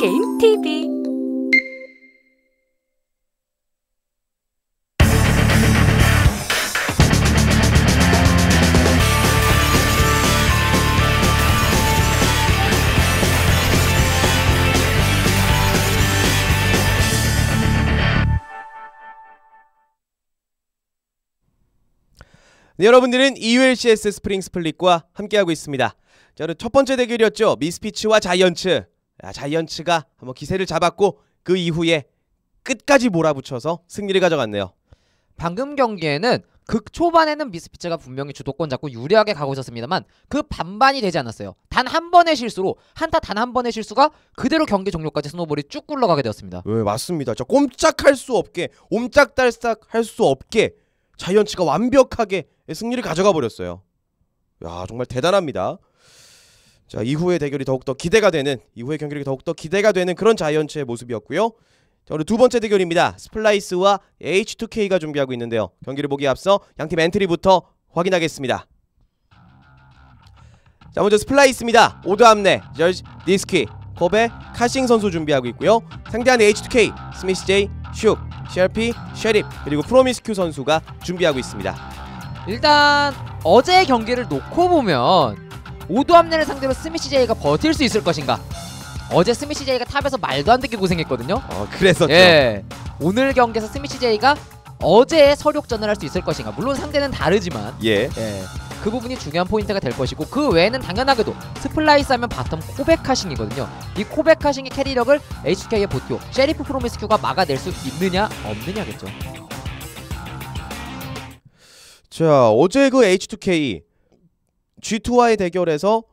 게임 TV. 네, 여러분들은 EULCS 스프링 스플릿과 함께하고 있습니다. 자, 오늘 첫 번째 대결이었죠. 미스피츠와 자이언츠. 자이언츠가 한번 기세를 잡았고 그 이후에 끝까지 몰아붙여서 승리를 가져갔네요. 방금 경기에는 극 초반에는 미스피츠가 분명히 주도권 잡고 유리하게 가고 있었습니다만 그 반반이 되지 않았어요. 단 한 번의 실수로 한타 단 한 번의 실수가 그대로 경기 종료까지 스노볼이 쭉 굴러가게 되었습니다. 네, 맞습니다. 자, 꼼짝할 수 없게, 옴짝달싹 할 수 없게 자이언츠가 완벽하게 승리를 가져가 버렸어요. 야, 정말 대단합니다. 자, 이후의 대결이 더욱더 기대가 되는, 이후의 경기력이 더욱더 기대가 되는 그런 자이언츠의 모습이었고요. 자, 오늘 두 번째 대결입니다. 스플라이스와 H2K가 준비하고 있는데요. 경기를 보기에 앞서 양팀 엔트리부터 확인하겠습니다. 자, 먼저 스플라이스입니다. 오드암네, 저지 디스키, 코베, 카싱 선수 준비하고 있고요. 상대하는 H2K, 스미스 제이, 슉, CRP, 셰립, 그리고 프로미스큐 선수가 준비하고 있습니다. 일단 어제의 경기를 놓고 보면 오드암네를 상대로 스미시제이가 버틸 수 있을 것인가. 어제 스미시제이가 탑에서 말도 안 되게 고생했거든요. 그랬었죠. 예, 오늘 경기에서 스미시제이가 어제의 서력전을 할 수 있을 것인가. 물론 상대는 다르지만 예. 그 부분이 중요한 포인트가 될 것이고, 그 외에는 당연하게도 스플라이스 하면 바텀 코베카싱이거든요. 이 코베카싱의 캐리력을 HK의 보토, 셰리프 프로미스큐가 막아낼 수 있느냐 없느냐겠죠. 자, 어제 그 H2K G2와의 대결에서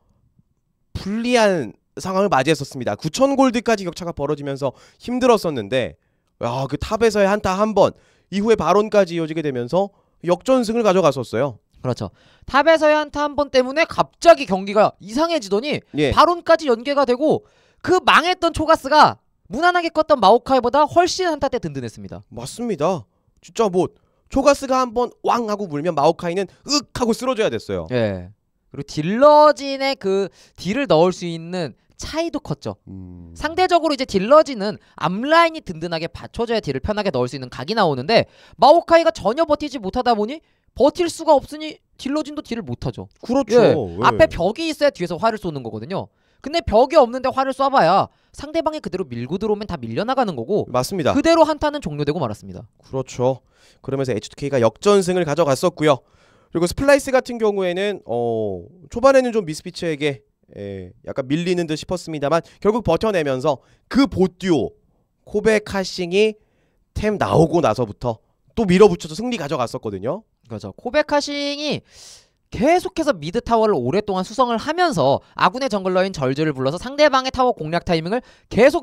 불리한 상황을 맞이했었습니다. 9000골드까지 격차가 벌어지면서 힘들었었는데, 야, 그 탑에서의 한타 한 번, 이후에 바론까지 이어지게 되면서 역전승을 가져갔었어요. 그렇죠. 탑에서의 한타 한 번 때문에 갑자기 경기가 이상해지더니 예. 바론까지 연계가 되고, 그 망했던 초가스가 무난하게 껐던 마오카이보다 훨씬 한타 때 든든했습니다. 맞습니다. 진짜 뭐 초가스가 한번 왕 하고 물면 마오카이는 윽 하고 쓰러져야 됐어요. 예. 그리고 딜러진의 그 딜을 넣을 수 있는 차이도 컸죠. 상대적으로 이제 딜러진은 앞라인이 든든하게 받쳐줘야 딜을 편하게 넣을 수 있는 각이 나오는데, 마오카이가 전혀 버티지 못하다 보니 버틸 수가 없으니 딜러진도 딜을 못하죠. 그렇죠. 예. 왜? 앞에 벽이 있어야 뒤에서 활을 쏘는 거거든요. 근데 벽이 없는데 활을 쏴봐야 상대방이 그대로 밀고 들어오면 다 밀려나가는 거고, 맞습니다. 그대로 한타는 종료되고 말았습니다. 그렇죠. 그러면서 H2K가 역전승을 가져갔었고요. 그리고 스플라이스 같은 경우에는 초반에는 좀 미스피츠에게 약간 밀리는 듯 싶었습니다만 결국 버텨내면서 그 보듀오 코베 카싱이 템 나오고 나서부터 또 밀어붙여서 승리 가져갔었거든요. 그렇죠. 코베카싱이 계속해서 미드 타워를 오랫동안 수성을 하면서 아군의 정글러인 절즈를 불러서 상대방의 타워 공략 타이밍을 계속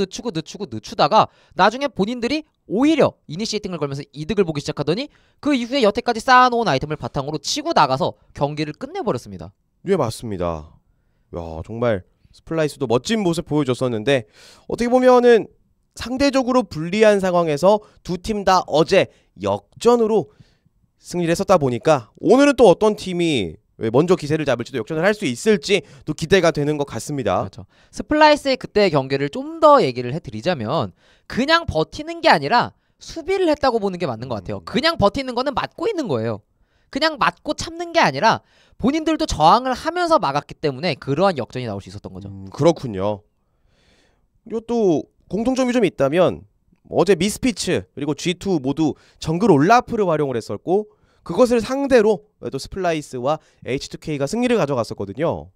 늦추다가 나중에 본인들이 오히려 이니시에이팅을 걸면서 이득을 보기 시작하더니 그 이후에 여태까지 쌓아놓은 아이템을 바탕으로 치고 나가서 경기를 끝내버렸습니다. 네, 맞습니다. 야, 정말 스플라이스도 멋진 모습 보여줬었는데, 어떻게 보면은 상대적으로 불리한 상황에서 두 팀 다 어제 역전으로 승리를 했었다 보니까 오늘은 또 어떤 팀이 먼저 기세를 잡을지도, 역전을 할 수 있을지 또 기대가 되는 것 같습니다. 그렇죠. 스플라이스의 그때의 경기를 좀 더 얘기를 해드리자면, 그냥 버티는 게 아니라 수비를 했다고 보는 게 맞는 것 같아요. 그냥 버티는 거는 맞고 있는 거예요. 그냥 맞고 참는 게 아니라 본인들도 저항을 하면서 막았기 때문에 그러한 역전이 나올 수 있었던 거죠. 그렇군요. 그리고 또 공통점이 좀 있다면, 어제 미스피츠 그리고 G2 모두 정글 올라프를 활용을 했었고, 그것을 상대로 또 스플라이스와 H2K가 승리를 가져갔었거든요.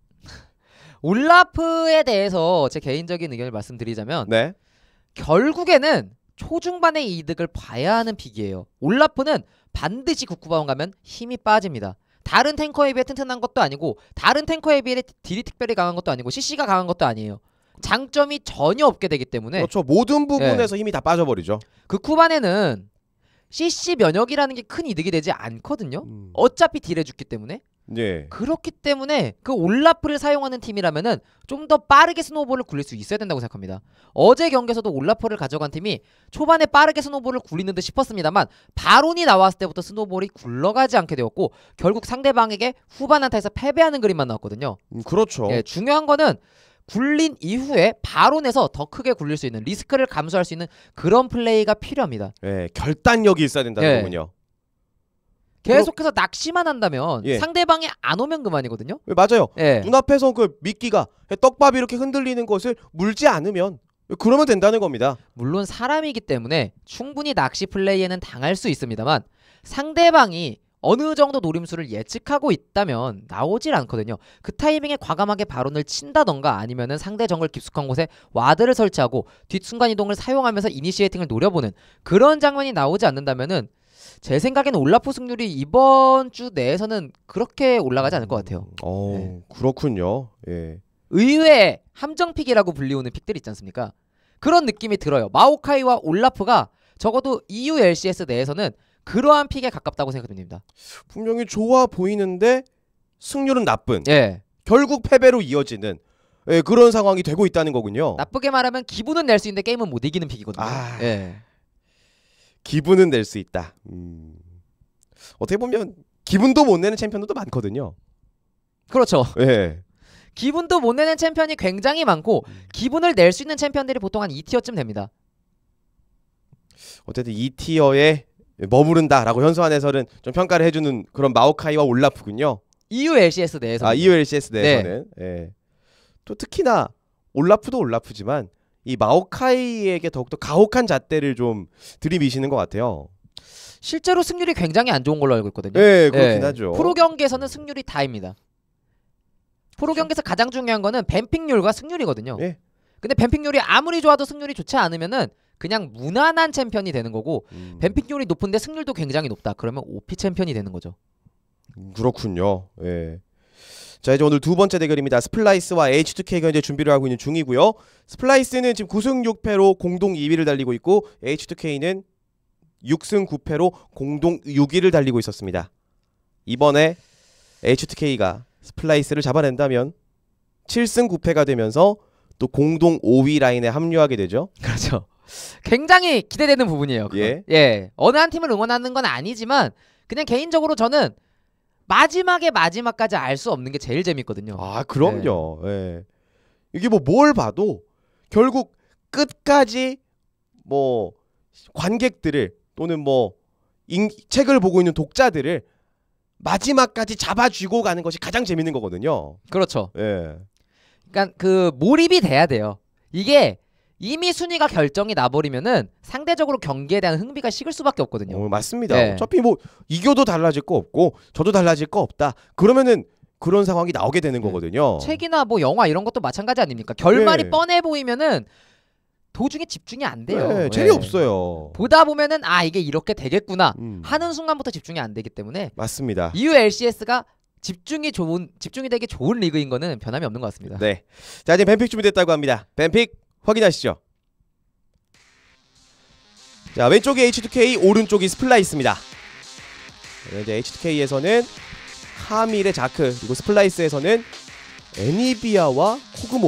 올라프에 대해서 제 개인적인 의견을 말씀드리자면, 네. 결국에는 초중반의 이득을 봐야 하는 픽이에요. 올라프는 반드시 국구바원 가면 힘이 빠집니다. 다른 탱커에 비해 튼튼한 것도 아니고, 다른 탱커에 비해 딜이 특별히 강한 것도 아니고, CC가 강한 것도 아니에요. 장점이 전혀 없게 되기 때문에, 그렇죠. 모든 부분에서 힘이 다 빠져버리죠. 그 쿠반에는 CC 면역이라는 게 큰 이득이 되지 않거든요. 어차피 딜해줬기 때문에. 네. 그렇기 때문에 그 올라프를 사용하는 팀이라면은 좀 더 빠르게 스노우볼을 굴릴 수 있어야 된다고 생각합니다. 어제 경기에서도 올라프를 가져간 팀이 초반에 빠르게 스노우볼을 굴리는 듯 싶었습니다만, 바론이 나왔을 때부터 스노우볼이 굴러가지 않게 되었고, 결국 상대방에게 후반 한타에서 패배하는 그림만 나왔거든요. 그렇죠. 예, 중요한 거는 굴린 이후에 바로 내서 더 크게 굴릴 수 있는 리스크를 감수할 수 있는 그런 플레이가 필요합니다. 예, 결단력이 있어야 된다는 예. 거군요. 계속해서 낚시만 한다면 예. 상대방이 안 오면 그만이거든요. 예, 맞아요. 예. 눈앞에서 그 미끼가 떡밥이 이렇게 흔들리는 것을 물지 않으면 그러면 된다는 겁니다. 물론 사람이기 때문에 충분히 낚시 플레이에는 당할 수 있습니다만 상대방이 어느 정도 노림수를 예측하고 있다면 나오질 않거든요. 그 타이밍에 과감하게 바론을 친다던가 아니면은 상대 정글 깊숙한 곳에 와드를 설치하고 뒷순간 이동을 사용하면서 이니시에이팅을 노려보는 그런 장면이 나오지 않는다면은 제 생각에는 올라프 승률이 이번 주 내에서는 그렇게 올라가지 않을 것 같아요. 네. 그렇군요. 예. 의외의 함정픽이라고 불리우는 픽들 있지 않습니까? 그런 느낌이 들어요. 마오카이와 올라프가 적어도 EU LCS 내에서는 그러한 픽에 가깝다고 생각됩니다. 분명히 좋아 보이는데 승률은 나쁜. 예. 결국 패배로 이어지는 그런 상황이 되고 있다는 거군요. 나쁘게 말하면 기분은 낼 수 있는데 게임은 못 이기는 픽이거든요. 예. 기분은 낼 수 있다. 어떻게 보면 기분도 못 내는 챔피언도 많거든요. 그렇죠. 예. 기분도 못 내는 챔피언이 굉장히 많고 기분을 낼 수 있는 챔피언들이 보통 한 2티어쯤 됩니다. 어쨌든 2티어에 머무른다라고 현수한 해설은 좀 평가를 해주는 그런 마오카이와 올라프군요. EU LCS 내에서. EU LCS 내에서는. 네. 예. 또 특히나 올라프도 올라프지만 이 마오카이에게 더욱더 가혹한 잣대를 좀 들이미시는 것 같아요. 실제로 승률이 굉장히 안 좋은 걸로 알고 있거든요. 네, 그렇긴 하죠. 프로 경기에서는 승률이 다입니다. 프로 경기에서 가장 중요한 거는 뱀픽률과 승률이거든요. 예. 근데 뱀픽률이 아무리 좋아도 승률이 좋지 않으면은 그냥 무난한 챔피언이 되는 거고 뱀픽률이 높은데 승률도 굉장히 높다. 그러면 OP 챔피언이 되는 거죠. 그렇군요. 예. 자, 이제 오늘 두 번째 대결입니다. 스플라이스와 H2K가 이제 준비를 하고 있는 중이고요. 스플라이스는 지금 9승 6패로 공동 2위를 달리고 있고 H2K는 6승 9패로 공동 6위를 달리고 있었습니다. 이번에 H2K가 스플라이스를 잡아낸다면 7승 9패가 되면서 또 공동 5위 라인에 합류하게 되죠. 그렇죠. 굉장히 기대되는 부분이에요. 그건. 예. 어느 한 팀을 응원하는 건 아니지만 그냥 개인적으로 저는 마지막까지 알 수 없는 게 제일 재밌거든요. 아, 그럼요. 예. 이게 뭐 뭘 봐도 결국 끝까지 뭐 관객들을 또는 뭐 책을 보고 있는 독자들을 마지막까지 잡아쥐고 가는 것이 가장 재밌는 거거든요. 그렇죠. 예. 그러니까 그 몰입이 돼야 돼요. 이게 이미 순위가 결정이 나버리면은 상대적으로 경기에 대한 흥미가 식을 수밖에 없거든요. 맞습니다. 네. 어차피 뭐 이겨도 달라질 거 없고 저도 달라질 거 없다. 그러면은 그런 상황이 나오게 되는 거거든요. 책이나 뭐 영화 이런 것도 마찬가지 아닙니까? 결말이 네. 뻔해 보이면은 도중에 집중이 안 돼요. 네, 재미없어요. 보다 보면은 아 이게 이렇게 되겠구나 하는 순간부터 집중이 안 되기 때문에 맞습니다. EU LCS가 집중이 되기 좋은 리그인 거는 변함이 없는 것 같습니다. 네. 자, 이제 뱀픽 준비됐다고 합니다. 뱀픽 확인하시죠. 자, 왼쪽이 H2K, 오른쪽이 스플라이스입니다. 이제 H2K에서는 하밀의 자크, 그리고 스플라이스에서는 애니비아와 코그모.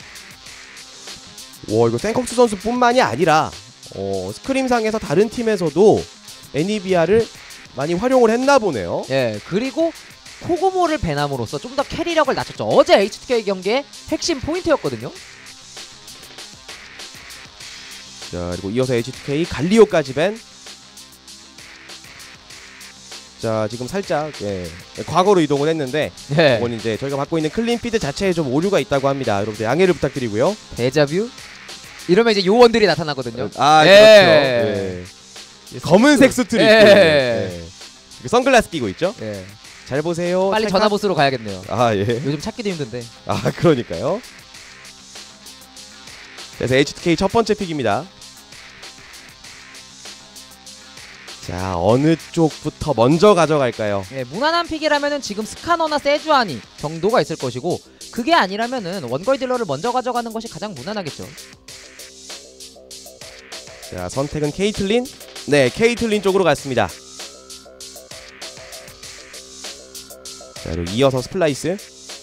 와, 이거 생컥스 선수뿐만이 아니라 스크림상에서 다른 팀에서도 애니비아를 많이 활용을 했나 보네요. 예, 그리고 코고모를 배남으로써 좀 더 캐리력을 낮췄죠. 어제 H2K 경기의 핵심 포인트였거든요. 자, 그리고 이어서 H2K 갈리오까지 밴. 자, 지금 살짝 과거로 이동을 했는데 이건 이제 저희가 받고 있는 클린피드 자체에 좀 오류가 있다고 합니다. 여러분들 양해를 부탁드리고요. 데자뷰? 이러면 이제 요원들이 나타나거든요. 아, 그렇죠. 검은색 수트를 입고 선글라스 끼고 있죠. 잘 보세요. 빨리 전화보스로 가야겠네요. 아, 예. 요즘 찾기도 힘든데. 아, 그러니까요. 그래서 H2K 첫 번째 픽입니다. 자, 어느 쪽부터 먼저 가져갈까요? 예, 무난한 픽이라면은 지금 스카너나 세주아니 정도가 있을 것이고 그게 아니라면은 원거리 딜러를 먼저 가져가는 것이 가장 무난하겠죠. 자, 선택은 케이틀린. 네, 케이틀린 쪽으로 갔습니다. 자, 그리고 이어서 스플라이스.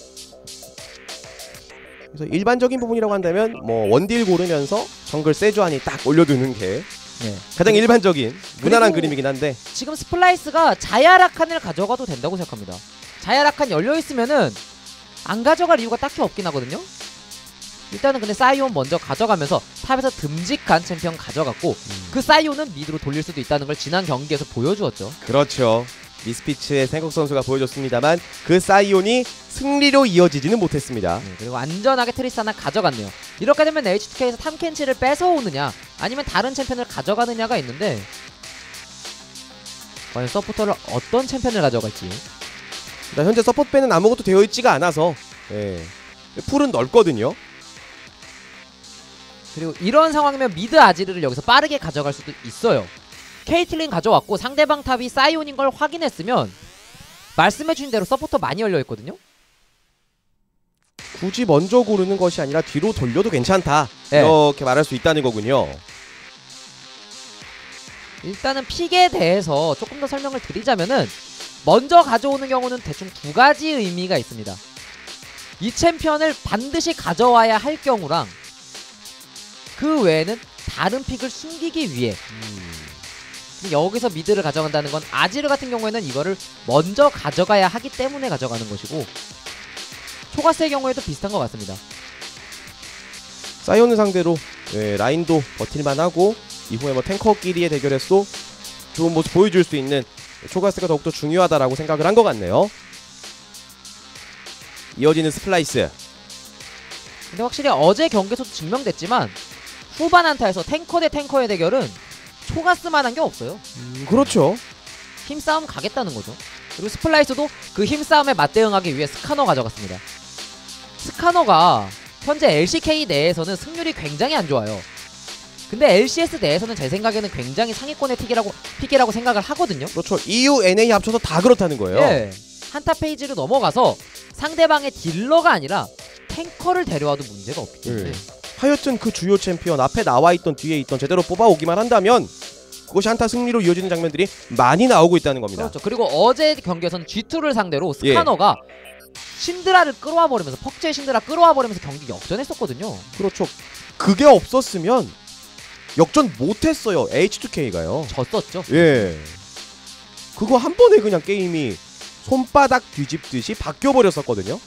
그래서 일반적인 부분이라고 한다면 뭐 원딜 고르면서 정글 세주안이 딱 올려두는 게 가장 일반적인 무난한 그림이긴 한데 지금 스플라이스가 자야라칸을 가져가도 된다고 생각합니다. 자야라칸 열려있으면은 안 가져갈 이유가 딱히 없긴 하거든요. 일단은 근데 사이온 먼저 가져가면서 탑에서 듬직한 챔피언 가져갔고 그 사이온은 미드로 돌릴 수도 있다는 걸 지난 경기에서 보여주었죠. 그렇죠. 미스피츠의 생각 선수가 보여줬습니다만 그 사이온이 승리로 이어지지는 못했습니다. 그리고 안전하게 트리스타나 가져갔네요. 이렇게 되면 H2K에서 탐켄치를 뺏어오느냐 아니면 다른 챔피언을 가져가느냐가 있는데 과연 서포터를 어떤 챔피언을 가져갈지. 일단 현재 서포트밴은 아무것도 되어 있지가 않아서 풀은 넓거든요. 그리고 이런 상황이면 미드 아지르를 여기서 빠르게 가져갈 수도 있어요. 케이틀린 가져왔고 상대방 탑이 사이온인 걸 확인했으면 말씀해주신 대로 서포터 많이 열려있거든요. 굳이 먼저 고르는 것이 아니라 뒤로 돌려도 괜찮다, 네. 이렇게 말할 수 있다는 거군요. 일단은 픽에 대해서 조금 더 설명을 드리자면은 먼저 가져오는 경우는 대충 두 가지 의미가 있습니다. 이 챔피언을 반드시 가져와야 할 경우랑 그 외에는 다른 픽을 숨기기 위해 여기서 미드를 가져간다는 건 아지르 같은 경우에는 이거를 먼저 가져가야 하기 때문에 가져가는 것이고 초가스의 경우에도 비슷한 것 같습니다. 사이온을 상대로 라인도 버틸만하고 이후에 뭐 탱커끼리의 대결에서도 좋은 모습 보여줄 수 있는 초가스가 더욱더 중요하다라고 생각을 한 것 같네요. 이어지는 스플라이스. 근데 확실히 어제 경기에서도 증명됐지만 후반 한타에서 탱커 대 탱커의 대결은 초가스만한 게 없어요. 그렇죠. 힘싸움 가겠다는 거죠. 그리고 스플라이스도 그 힘싸움에 맞대응하기 위해 스카너 가져갔습니다. 스카너가 현재 LCK 내에서는 승률이 굉장히 안 좋아요. 근데 LCS 내에서는 제 생각에는 굉장히 상위권의 픽이라고 생각을 하거든요. 그렇죠. EU, NA 합쳐서 다 그렇다는 거예요. 예. 한타 페이지로 넘어가서 상대방의 딜러가 아니라 탱커를 데려와도 문제가 없기 때문에 하여튼 그 주요 챔피언 앞에 나와있던 뒤에 있던 제대로 뽑아오기만 한다면 그것이 한타 승리로 이어지는 장면들이 많이 나오고 있다는 겁니다. 그렇죠. 그리고 어제 경기에서는 G2를 상대로 스카너가 신드라를 끌어와 버리면서 퍽제의 신드라 끌어와 버리면서 경기 역전했었거든요. 그렇죠. 그게 없었으면 역전 못했어요. H2K가요. 졌었죠. 예. 그거 한 번에 그냥 게임이 손바닥 뒤집듯이 바뀌어버렸었거든요.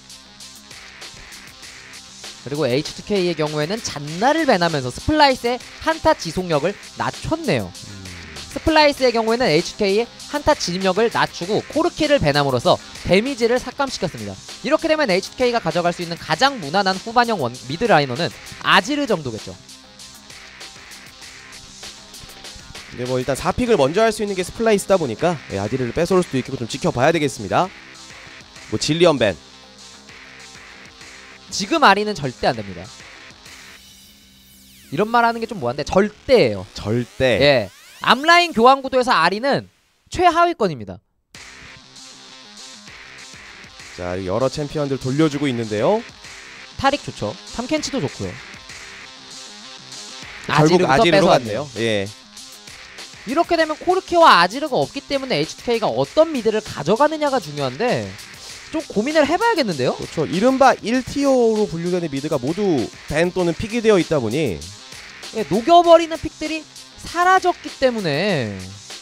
그리고 H2K의 경우에는 잔나를 배나면서 스플라이스의 한타 지속력을 낮췄네요. 스플라이스의 경우에는 HK의 한타 진입력을 낮추고 코르키를 배남으로써 데미지를 삭감시켰습니다. 이렇게 되면 HK가 가져갈 수 있는 가장 무난한 후반형 미드 라이너는 아지르 정도겠죠. 근데 뭐 일단 4픽을 먼저 할 수 있는 게 스플라이스다 보니까 아지르를 뺏어올 수도 있고 좀 지켜봐야 되겠습니다. 뭐 질리언 밴. 지금 아리는 절대 안됩니다. 이런 말 하는 게 좀 뭐한데 절대예요. 절대. 예. 앞라인 교환 구도에서 아리는 최하위권입니다. 자, 여러 챔피언들 돌려주고 있는데요. 타릭 좋죠. 탐켄치도 좋고요. 결국 아지르로 뺏어왔네요. 갔네요. 예. 이렇게 되면 코르키와 아지르가 없기 때문에 H2K가 어떤 미드를 가져가느냐가 중요한데 좀 고민을 해봐야겠는데요? 그렇죠. 이른바 1티어로 분류되는 미드가 모두 밴 또는 픽이 되어 있다 보니 예, 녹여버리는 픽들이 사라졌기 때문에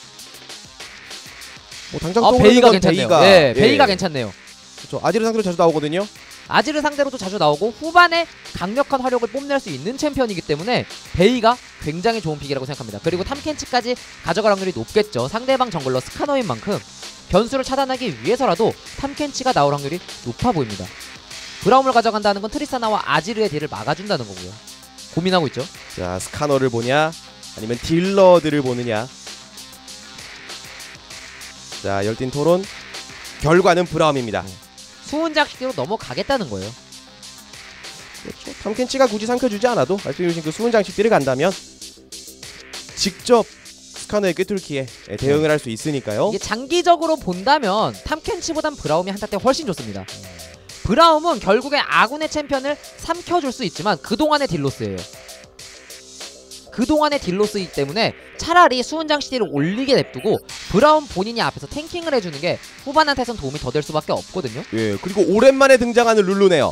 뭐 당장 베이가 괜찮네요. 베이가 괜찮네요. 그렇죠. 아지르 상대로 자주 나오거든요. 아지르 상대로도 자주 나오고 후반에 강력한 화력을 뽐낼 수 있는 챔피언이기 때문에 베이가 굉장히 좋은 픽이라고 생각합니다. 그리고 탐켄치까지 가져갈 확률이 높겠죠. 상대방 정글러 스카너인 만큼 변수를 차단하기 위해서라도 탐켄치가 나올 확률이 높아 보입니다. 브라움을 가져간다는 건 트리스타나와 아지르의 딜을 막아준다는 거고요. 고민하고 있죠. 자, 스카너를 보냐 아니면 딜러들을 보느냐. 자, 열띤 토론. 결과는 브라움입니다. 수은장식대로 넘어가겠다는 거예요. 그렇죠. 탐켄치가 굳이 삼켜주지 않아도 말씀해주신 그 수은 장식들을 간다면 직접 스카너의 꿰뚫기에 대응을 할 수 있으니까요. 이게 장기적으로 본다면 탐켄치보단 브라움이 한타 때 훨씬 좋습니다. 브라움은 결국에 아군의 챔피언을 삼켜줄 수 있지만 그동안의 딜로스예요. 그동안의 딜로스이기 때문에 차라리 수은장 CD를 올리게 냅두고 브라움 본인이 앞에서 탱킹을 해주는 게 후반 한타에선 도움이 더 될 수밖에 없거든요. 예, 그리고 오랜만에 등장하는 룰루네요.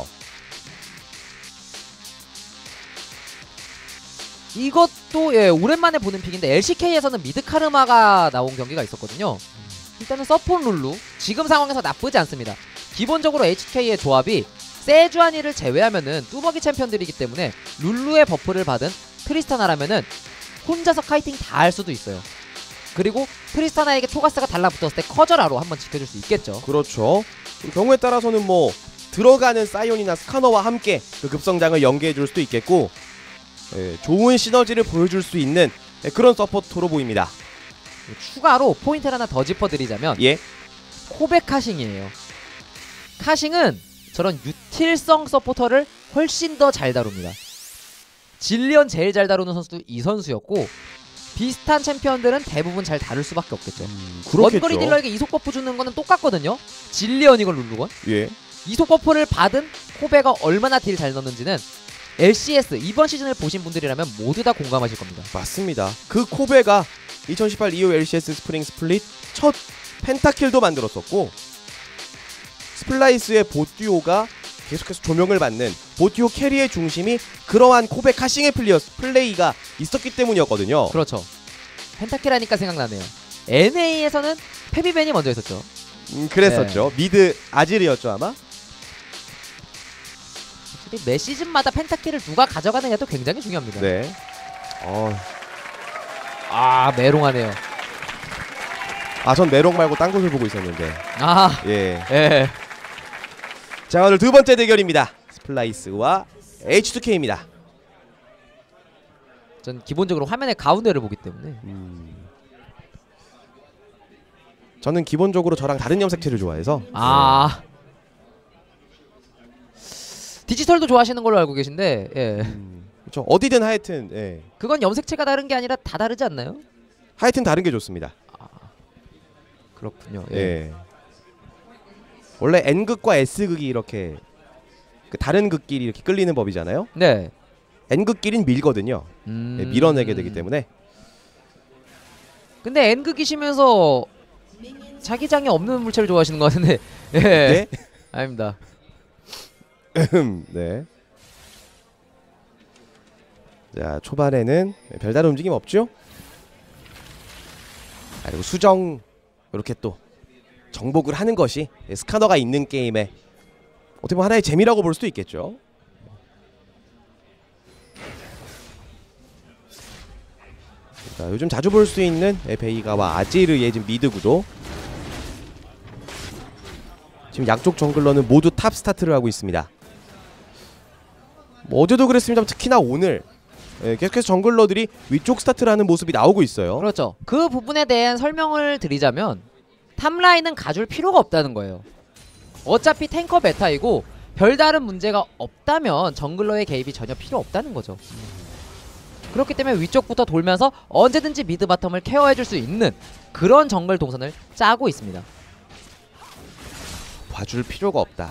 이것도 예 오랜만에 보는 픽인데 LCK에서는 미드 카르마가 나온 경기가 있었거든요. 일단은 서폿 룰루 지금 상황에서 나쁘지 않습니다. 기본적으로 HK의 조합이 세주아니를 제외하면은 뚜벅이 챔피언들이기 때문에 룰루의 버프를 받은 트리스타나라면은 혼자서 카이팅 다 할 수도 있어요. 그리고 트리스타나에게 초가스가 달라붙었을 때 커져라로 한번 지켜줄 수 있겠죠. 그렇죠. 경우에 따라서는 뭐 들어가는 사이온이나 스카너와 함께 그 급성장을 연계해줄 수도 있겠고, 좋은 시너지를 보여줄 수 있는 그런 서포터로 보입니다. 추가로 포인트를 하나 더 짚어드리자면 예. 코베 카싱이에요. 카싱은 저런 유틸성 서포터를 훨씬 더 잘 다룹니다. 질리언 제일 잘 다루는 선수도 이 선수였고, 비슷한 챔피언들은 대부분 잘 다룰 수밖에 없겠죠. 원거리 딜러에게 이속 버프 주는 거는 똑같거든요. 질리언이건 룰루건. 예. 이속 버프를 받은 코베가 얼마나 딜 잘 넣는지는 LCS 이번 시즌을 보신 분들이라면 모두 다 공감하실 겁니다. 맞습니다. 그 코베가 2018 EO LCS 스프링 스플릿 첫 펜타킬도 만들었었고, 스플라이스의 보듀오가 계속해서 조명을 받는 보듀오 캐리의 중심이 그러한 코베 카싱의 플레이가 있었기 때문이었거든요. 그렇죠. 펜타킬 하니까 생각나네요. NA에서는 페비벤이 먼저 했었죠. 그랬었죠. 미드 아질이었죠 아마. 매 시즌마다 펜타킬을 누가 가져가느냐도 굉장히 중요합니다. 네. 메롱하네요. 전 메롱 말고 딴 곳을 보고 있었는데. 예. 예. 자, 오늘 두 번째 대결입니다. 스플라이스와 H2K입니다. 전 기본적으로 화면의 가운데를 보기 때문에. 저는 기본적으로 저랑 다른 염색체를 좋아해서. 디지털도 좋아하시는 걸로 알고 계신데, 예. 그렇죠. 어디든 하여튼, 예. 그건 염색체가 다른 게 아니라 다 다르지 않나요? 하여튼 다른 게 좋습니다. 그렇군요. 예. 원래 N극과 S극이 이렇게 그 다른 극끼리 이렇게 끌리는 법이잖아요. 네. N극끼리는 밀거든요. 밀어내게 되기 때문에. 근데 N극이시면서 자기장이 없는 물체를 좋아하시는 것 같은데. 예. 네? 아닙니다. 네. 자, 초반에는 별다른 움직임 없죠? 그리고 수정 이렇게 또 정복을 하는 것이 스카너가 있는 게임에 어떻게 보면 하나의 재미라고 볼 수도 있겠죠. 자, 요즘 자주 볼 수 있는 베이가와 아지르의 지금 미드 구도. 지금 양쪽 정글러는 모두 탑 스타트를 하고 있습니다. 뭐 어제도 그랬습니다만 특히나 오늘 계속해서 정글러들이 위쪽 스타트를 하는 모습이 나오고 있어요. 그렇죠. 그 부분에 대한 설명을 드리자면 탑라인은 가줄 필요가 없다는 거예요. 어차피 탱커 베타이고 별다른 문제가 없다면 정글러의 개입이 전혀 필요 없다는 거죠. 그렇기 때문에 위쪽부터 돌면서 언제든지 미드 바텀을 케어해줄 수 있는 그런 정글 동선을 짜고 있습니다. 봐줄 필요가 없다.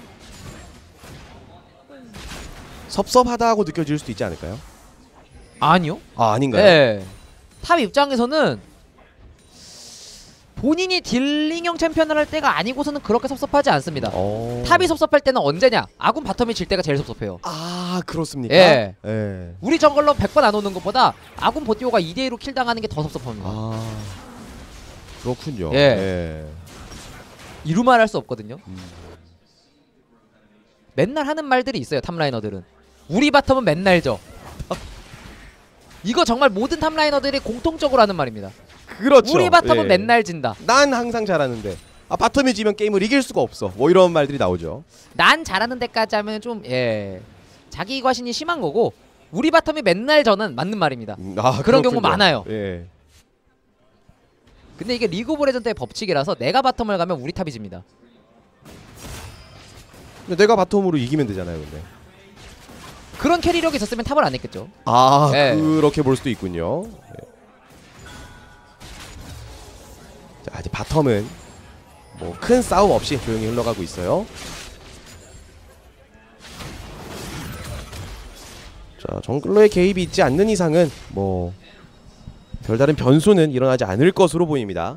섭섭하다고 느껴질 수도 있지 않을까요? 아니요. 아닌가요? 네. 탑 입장에서는 본인이 딜링형 챔피언을 할 때가 아니고서는 그렇게 섭섭하지 않습니다. 탑이 섭섭할 때는 언제냐? 아군 바텀이 질 때가 제일 섭섭해요. 그렇습니까? 예. 예. 우리 정글러 100번 안 오는 것보다 아군 보티오가 2대2로 킬 당하는 게 더 섭섭합니다. 그렇군요. 예. 예. 이루말 할 수 없거든요. 맨날 하는 말들이 있어요. 탑라이너들은 우리 바텀은 맨날 져. 이거 정말 모든 탑라이너들이 공통적으로 하는 말입니다. 그렇죠. 우리 바텀은 예. 맨날 진다. 난 항상 잘하는데 바텀이 지면 게임을 이길 수가 없어. 뭐 이런 말들이 나오죠. 난 잘하는 데까지 하면 좀 자기 과신이 심한 거고, 우리 바텀이 맨날 저는 맞는 말입니다. 그런 그렇군요. 경우 많아요. 예. 근데 이게 리그 오브 레전드의 법칙이라서 내가 바텀을 가면 우리 탑이 집니다. 근데 내가 바텀으로 이기면 되잖아요, 근데. 그런 캐리력이 있었으면 탑을 안 했겠죠. 예. 그렇게 볼 수도 있군요. 예. 자, 아직 바텀은 뭐 큰 싸움 없이 조용히 흘러가고 있어요. 자, 정글러의 개입이 있지 않는 이상은 뭐 별다른 변수는 일어나지 않을 것으로 보입니다.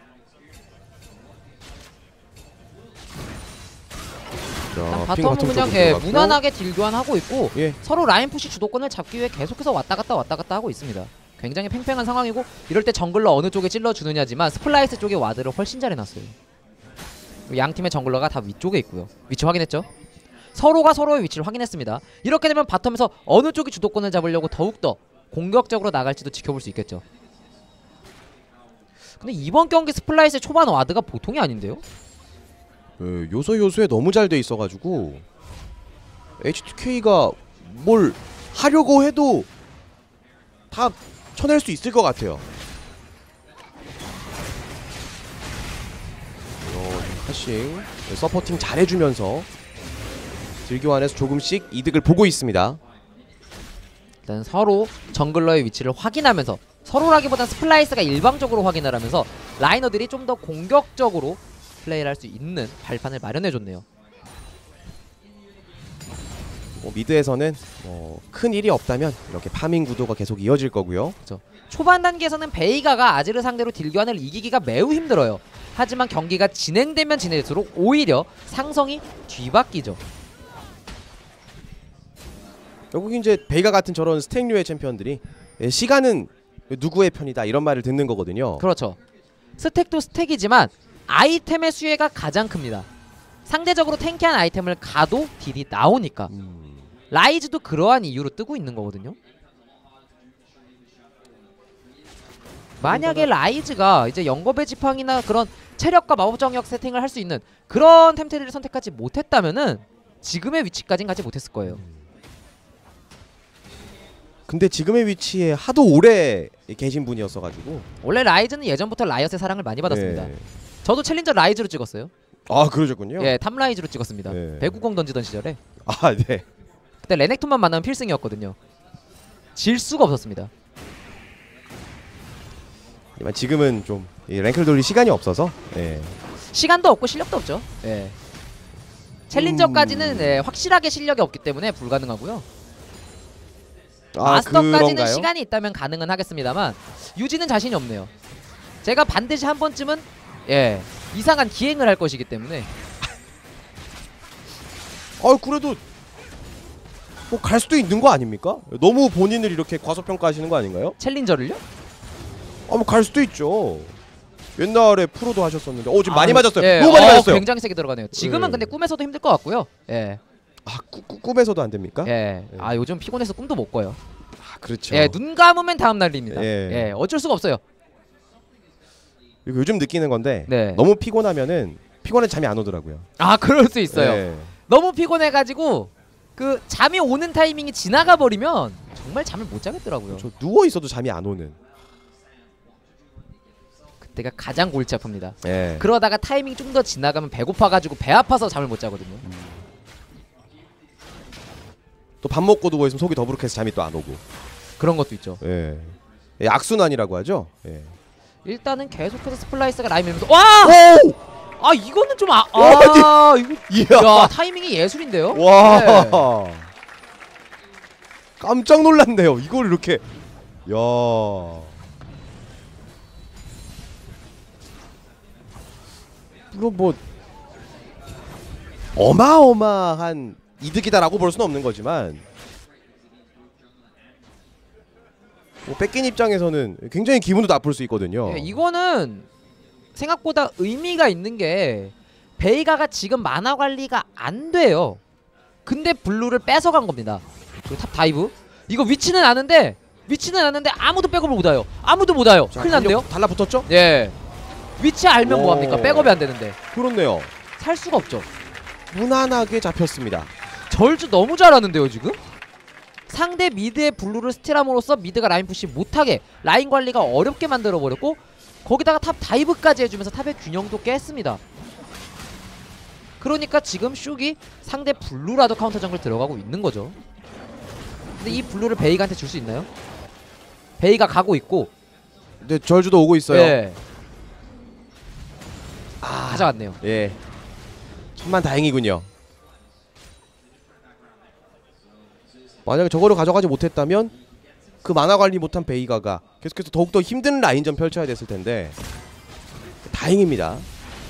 자, 바텀은 그냥 무난하게 딜 교환하고 있고, 예. 서로 라인 푸시 주도권을 잡기 위해 계속해서 왔다 갔다 하고 있습니다. 굉장히 팽팽한 상황이고, 이럴 때 정글러 어느 쪽에 찔러주느냐지만 스플라이스 쪽에 와드를 훨씬 잘 해놨어요. 양 팀의 정글러가 다 위쪽에 있고요. 위치 확인했죠? 서로가 서로의 위치를 확인했습니다. 이렇게 되면 바텀에서 어느 쪽이 주도권을 잡으려고 더욱더 공격적으로 나갈지도 지켜볼 수 있겠죠. 근데 이번 경기 스플라이스의 초반 와드가 보통이 아닌데요? 예, 요소요소에 너무 잘 돼 있어가지고 H2K가 뭘 하려고 해도 다 쳐낼 수 있을 것 같아요. 하싱 서포팅 잘해주면서 딜교환에서 조금씩 이득을 보고 있습니다. 일단 서로 정글러의 위치를 확인하면서, 서로라기보단 스플라이스가 일방적으로 확인을 하면서 라이너들이 좀 더 공격적으로 플레이를 할 수 있는 발판을 마련해줬네요. 미드에서는 큰 일이 없다면 이렇게 파밍 구도가 계속 이어질 거고요. 그렇죠. 초반 단계에서는 베이가가 아즈를 상대로 딜교환을 이기기가 매우 힘들어요. 하지만 경기가 진행되면 진행될수록 오히려 상성이 뒤바뀌죠. 결국 이제 베이가 같은 저런 스택류의 챔피언들이 시간은 누구의 편이다 이런 말을 듣는 거거든요. 그렇죠. 스택도 스택이지만 아이템의 수혜가 가장 큽니다. 상대적으로 탱키한 아이템을 가도 딜이 나오니까. 라이즈도 그러한 이유로 뜨고 있는 거거든요. 만약에 라이즈가 이제 영겁의 지팡이나 그런 체력과 마법 정력 세팅을 할 수 있는 그런 템트리를 선택하지 못했다면은 지금의 위치까지는 가지 못했을 거예요. 근데 지금의 위치에 하도 오래 계신 분이었어가지고 원래 라이즈는 예전부터 라이엇의 사랑을 많이 받았습니다. 예. 저도 챌린저 라이즈로 찍었어요. 아 그러셨군요. 예, 탑 라이즈로 찍었습니다. 예. 배구공 던지던 시절에. 아 네. 그때 레넥톤만 만나면 필승이었거든요. 질 수가 없었습니다. 하지만 지금은 좀 랭크를 돌릴 시간이 없어서 시간도 없고 실력도 없죠. 예. 챌린저까지는 예, 확실하게 실력이 없기 때문에 불가능하고요. 마스터까지는 그런가요? 시간이 있다면 가능은 하겠습니다만 유지는 자신이 없네요. 제가 반드시 한 번쯤은 예, 이상한 기행을 할 것이기 때문에. 그래도 뭐 갈 수도 있는 거 아닙니까? 너무 본인을 이렇게 과소평가하시는 거 아닌가요? 챌린저를요? 뭐 갈 수도 있죠. 옛날에 프로도 하셨었는데 지금 많이 맞았어요. 예, 너무 많이 맞았어요. 굉장히 세게 들어가네요. 지금은 근데 꿈에서도 힘들 것 같고요. 예. 꿈에서도 안 됩니까? 예. 요즘 피곤해서 꿈도 못 꿔요. 그렇죠. 예, 눈 감으면 다음 날입니다. 예. 예, 어쩔 수가 없어요. 그리고 요즘 느끼는 건데 네. 너무 피곤하면은 피곤해 잠이 안 오더라고요. 그럴 수 있어요. 예. 너무 피곤해가지고 그 잠이 오는 타이밍이 지나가 버리면 정말 잠을 못 자겠더라고요. 저 누워 있어도 잠이 안 오는. 그때가 가장 골치 아픕니다. 예. 그러다가 타이밍 좀 더 지나가면 배고파가지고 배 아파서 잠을 못 자거든요. 또 밥 먹고 누워 있으면 속이 더부룩해서 잠이 또 안 오고. 그런 것도 있죠. 예. 악순환이라고 하죠. 예. 일단은 계속해서 스플라이스가 라인 밀면서 와! 오! 이거는 좀 이야. 야, 타이밍이 예술인데요? 와. 네. 깜짝 놀랐네요. 이걸 이렇게. 야. 물론 뭐 어마어마한 이득이다라고 볼 수는 없는 거지만 뺏긴 입장에서는 굉장히 기분도 나쁠 수 있거든요. 예, 이거는 생각보다 의미가 있는 게 베이가가 지금 만화 관리가 안 돼요. 근데 블루를 뺏어간 겁니다. 그리고 탑 다이브. 이거 위치는 아는데 아무도 백업을 못 와요. 아무도 못 와요. 큰일 났네요. 달라붙었죠? 예. 위치 알면 뭐합니까? 백업이 안 되는데. 그렇네요. 살 수가 없죠. 무난하게 잡혔습니다. 절주 너무 잘하는데요 지금? 상대 미드의 블루를 스틸함으로써 미드가 라인 푸시 못하게 라인 관리가 어렵게 만들어버렸고 거기다가 탑 다이브까지 해주면서 탑의 균형도 깼습니다. 그러니까 지금 슈기 상대 블루라도 카운터 정글 들어가고 있는 거죠. 근데 이 블루를 베이가한테 줄 수 있나요? 베이가 가고 있고 근데 절주도 오고 있어요. 예. 가져갔네요. 예. 천만 다행이군요. 만약에 저거를 가져가지 못했다면 그 만화 관리 못한 베이가가 계속해서 더욱더 힘든 라인전 펼쳐야 됐을 텐데 다행입니다.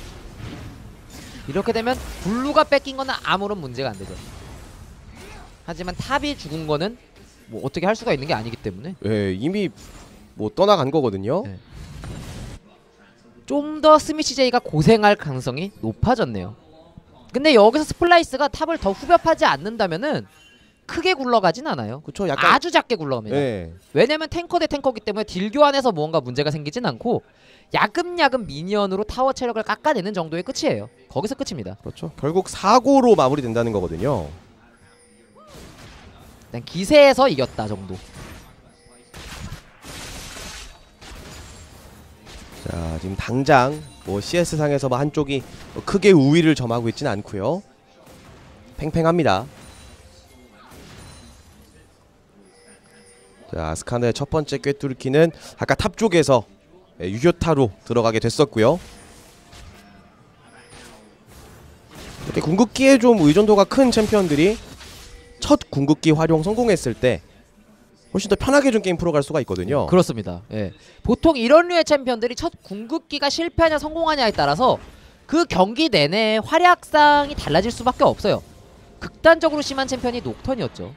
이렇게 되면 블루가 뺏긴 거는 아무런 문제가 안 되죠. 하지만 탑이 죽은 거는 뭐 어떻게 할 수가 있는 게 아니기 때문에 예, 이미 뭐 떠나간 거거든요. 네. 좀 더 스미시 제이가 고생할 가능성이 높아졌네요. 근데 여기서 스플라이스가 탑을 더 후벼파지 않는다면은 크게 굴러가진 않아요. 그쵸. 약간 아주 작게 굴러갑니다. 네. 왜냐면 탱커 대 탱커기 때문에 딜 교환에서 무언가 문제가 생기진 않고 야금야금 미니언으로 타워 체력을 깎아내는 정도의 끝이에요. 거기서 끝입니다. 그렇죠. 결국 사고로 마무리된다는 거거든요. 일단 기세에서 이겼다 정도. 자, 지금 당장 뭐 CS 상에서 뭐 한쪽이 뭐 크게 우위를 점하고 있지는 않고요. 팽팽합니다. 자, 스카너의 첫 번째 꿰뚫기는 아까 탑 쪽에서 유효타로 들어가게 됐었고요. 이렇게 궁극기에 좀 의존도가 큰 챔피언들이 첫 궁극기 활용 성공했을 때 훨씬 더 편하게 좀 게임 풀어갈 수가 있거든요. 그렇습니다. 예. 보통 이런 류의 챔피언들이 첫 궁극기가 실패하냐 성공하냐에 따라서 그 경기 내내 활약상이 달라질 수밖에 없어요. 극단적으로 심한 챔피언이 녹턴이었죠.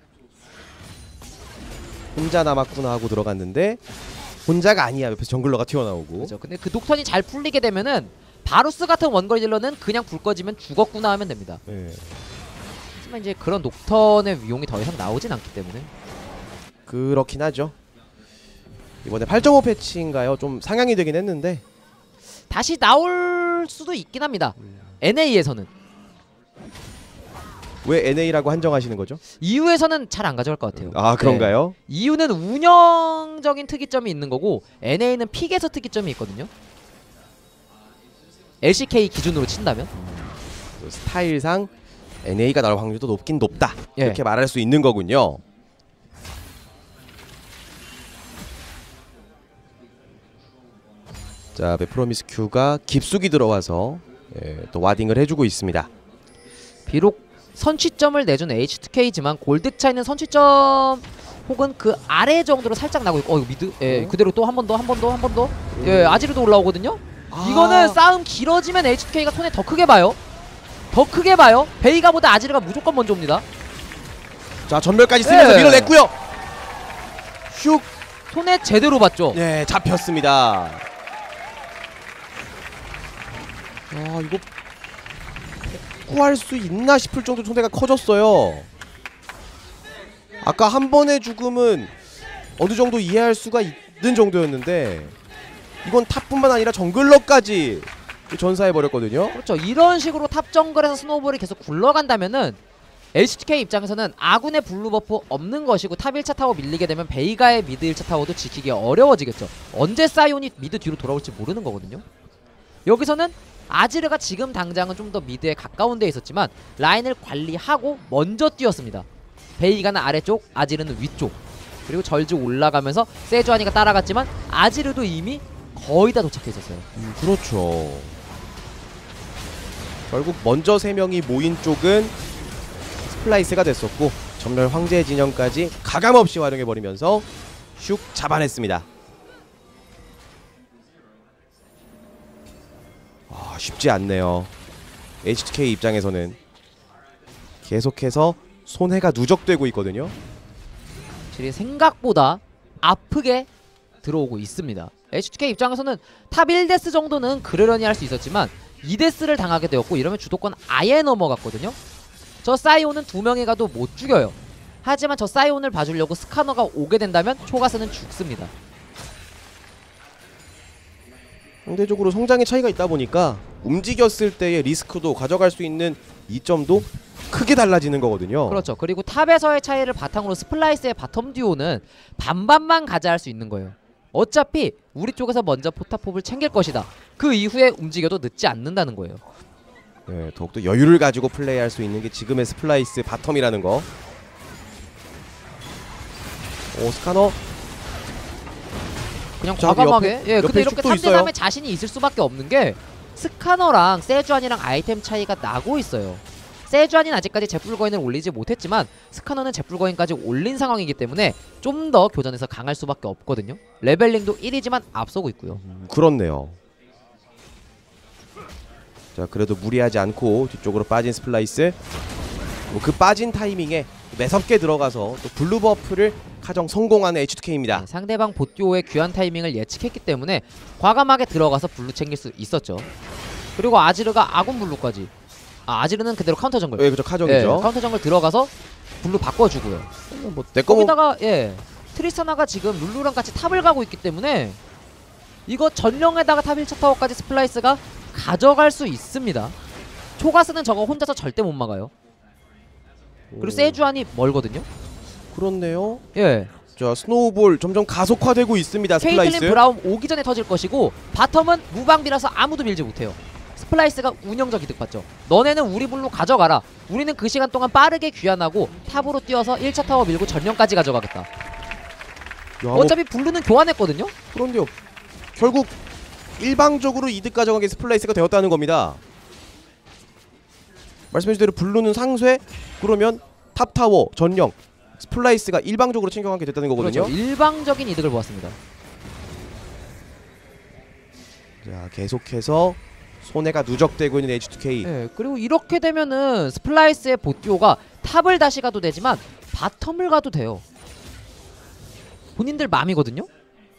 혼자 남았구나 하고 들어갔는데 혼자가 아니야. 옆에서 정글러가 튀어나오고. 그죠. 근데 그 녹턴이 잘 풀리게 되면은 바루스 같은 원거리 딜러는 그냥 불 꺼지면 죽었구나 하면 됩니다. 네. 하지만 이제 그런 녹턴의 위용이 더 이상 나오진 않기 때문에 그렇긴 하죠. 이번에 8.5 패치인가요? 좀 상향이 되긴 했는데 다시 나올 수도 있긴 합니다. NA에서는. 왜 NA라고 한정하시는 거죠? EU에서는 잘 안 가져갈 것 같아요. 아, 그런가요? 네. EU는 운영적인 특이점이 있는 거고 NA는 픽에서 특이점이 있거든요. LCK 기준으로 친다면 스타일상 NA가 나올 확률도 높긴 높다. 예. 이렇게 말할 수 있는 거군요. 자, 메프로미스 큐가 깊숙이 들어와서 또 와딩을 해주고 있습니다. 비록 선취점을 내준 H2K지만 골드 차이는 선취점 혹은 그 아래 정도로 살짝 나고 있고 이거 미드 그대로 또 한 번 더 아지르도 올라오거든요. 이거는 싸움 길어지면 H2K가 손에 더 크게 봐요. 베이가보다 아지르가 무조건 먼저 옵니다. 자, 전멸까지 쓰면서 밀어냈고요. 슉. 손에 제대로 봤죠. 네, 잡혔습니다. 이거 구할 수 있나 싶을 정도 손해가 커졌어요. 아까 한 번의 죽음은 어느 정도 이해할 수가 있는 정도였는데 이건 탑뿐만 아니라 정글러까지 전사해버렸거든요. 그렇죠. 이런 식으로 탑 정글에서 스노우볼이 계속 굴러간다면은 LCK 입장에서는 아군의 블루 버프 없는 것이고 탑 1차 타워 밀리게 되면 베이가의 미드 1차 타워도 지키기 어려워지겠죠. 언제 사이온이 미드 뒤로 돌아올지 모르는 거거든요. 여기서는 아지르가 지금 당장은 좀 더 미드에 가까운 데 있었지만 라인을 관리하고 먼저 뛰었습니다. 베이가는 아래쪽, 아지르는 위쪽. 그리고 절즈 올라가면서 세주아니가 따라갔지만 아지르도 이미 거의 다 도착해 있었어요. 그렇죠. 결국 먼저 3명이 모인 쪽은 스플라이스가 됐었고 전멸 황제 진영까지 가감없이 활용해버리면서 슉 잡아냈습니다. 쉽지 않네요. H2K 입장에서는 계속해서 손해가 누적되고 있거든요. 확실히 생각보다 아프게 들어오고 있습니다. H2K 입장에서는 탑 1데스 정도는 그러려니 할 수 있었지만 2데스를 당하게 되었고 이러면 주도권 아예 넘어갔거든요. 저 사이온은 2명이 가도 못 죽여요. 하지만 저 사이온을 봐주려고 스카너가 오게 된다면 초가스는 죽습니다. 상대적으로 성장의 차이가 있다 보니까 움직였을 때의 리스크도 가져갈 수 있는 이점도 크게 달라지는 거거든요. 그렇죠. 그리고 탑에서의 차이를 바탕으로 스플라이스의 바텀 듀오는 반반만 가져갈 수 있는 거예요. 어차피 우리 쪽에서 먼저 포탑pop을 챙길 것이다. 그 이후에 움직여도 늦지 않는다는 거예요. 네, 더욱더 여유를 가지고 플레이할 수 있는 게 지금의 스플라이스 바텀이라는 거. 스카너 그냥 과감하게 옆에 근데 이렇게 쭉 3대3에 자신이 있을 수밖에 없는 게 스카너랑 세주안이랑 아이템 차이가 나고 있어요. 세주안이는 아직까지 제풀거인을 올리지 못했지만 스카너는 제풀거인까지 올린 상황이기 때문에 좀 더 교전에서 강할 수밖에 없거든요. 레벨링도 1이지만 앞서고 있고요. 그렇네요. 자, 그래도 무리하지 않고 뒤쪽으로 빠진 스플라이스. 그 빠진 타이밍에 매섭게 들어가서 또 블루 버프를 가정 성공하는 H2K입니다. 상대방 보듀오의 귀환 타이밍을 예측했기 때문에 과감하게 들어가서 블루 챙길 수 있었죠. 그리고 아지르가 아군 블루까지. 아지르는 그대로 카운터 정글. 예, 그죠. 카정이죠. 카운터 정글 들어가서 블루 바꿔주고요. 내거 거기다가 트리스타나가 지금 룰루랑 같이 탑을 가고 있기 때문에 이거 전령에다가 탑 1차 타워까지 스플라이스가 가져갈 수 있습니다. 초가스는 저거 혼자서 절대 못 막아요. 그리고 세주안이 멀거든요. 그렇네요. 예. 자, 스노우볼 점점 가속화되고 있습니다. 스플라이스. 케이틀린 브라운 오기 전에 터질 것이고 바텀은 무방비라서 아무도 밀지 못해요. 스플라이스가 운영적 이득 받죠. 너네는 우리 블루 가져가라. 우리는 그 시간 동안 빠르게 귀환하고 탑으로 뛰어서 1차 타워 밀고 전령까지 가져가겠다. 야, 어차피 블루는 교환했거든요. 그런데요. 결국 일방적으로 이득 가져간 게 스플라이스가 되었다는 겁니다. 말씀해준 대로 블루는 상쇄, 그러면 탑타워, 전령, 스플라이스가 일방적으로 챙겨간 게 됐다는 거거든요. 그렇죠. 일방적인 이득을 보았습니다. 자, 계속해서 손해가 누적되고 있는 H2K. 네, 그리고 이렇게 되면은 스플라이스의 보티오가 탑을 다시 가도 되지만 바텀을 가도 돼요. 본인들 맘이거든요.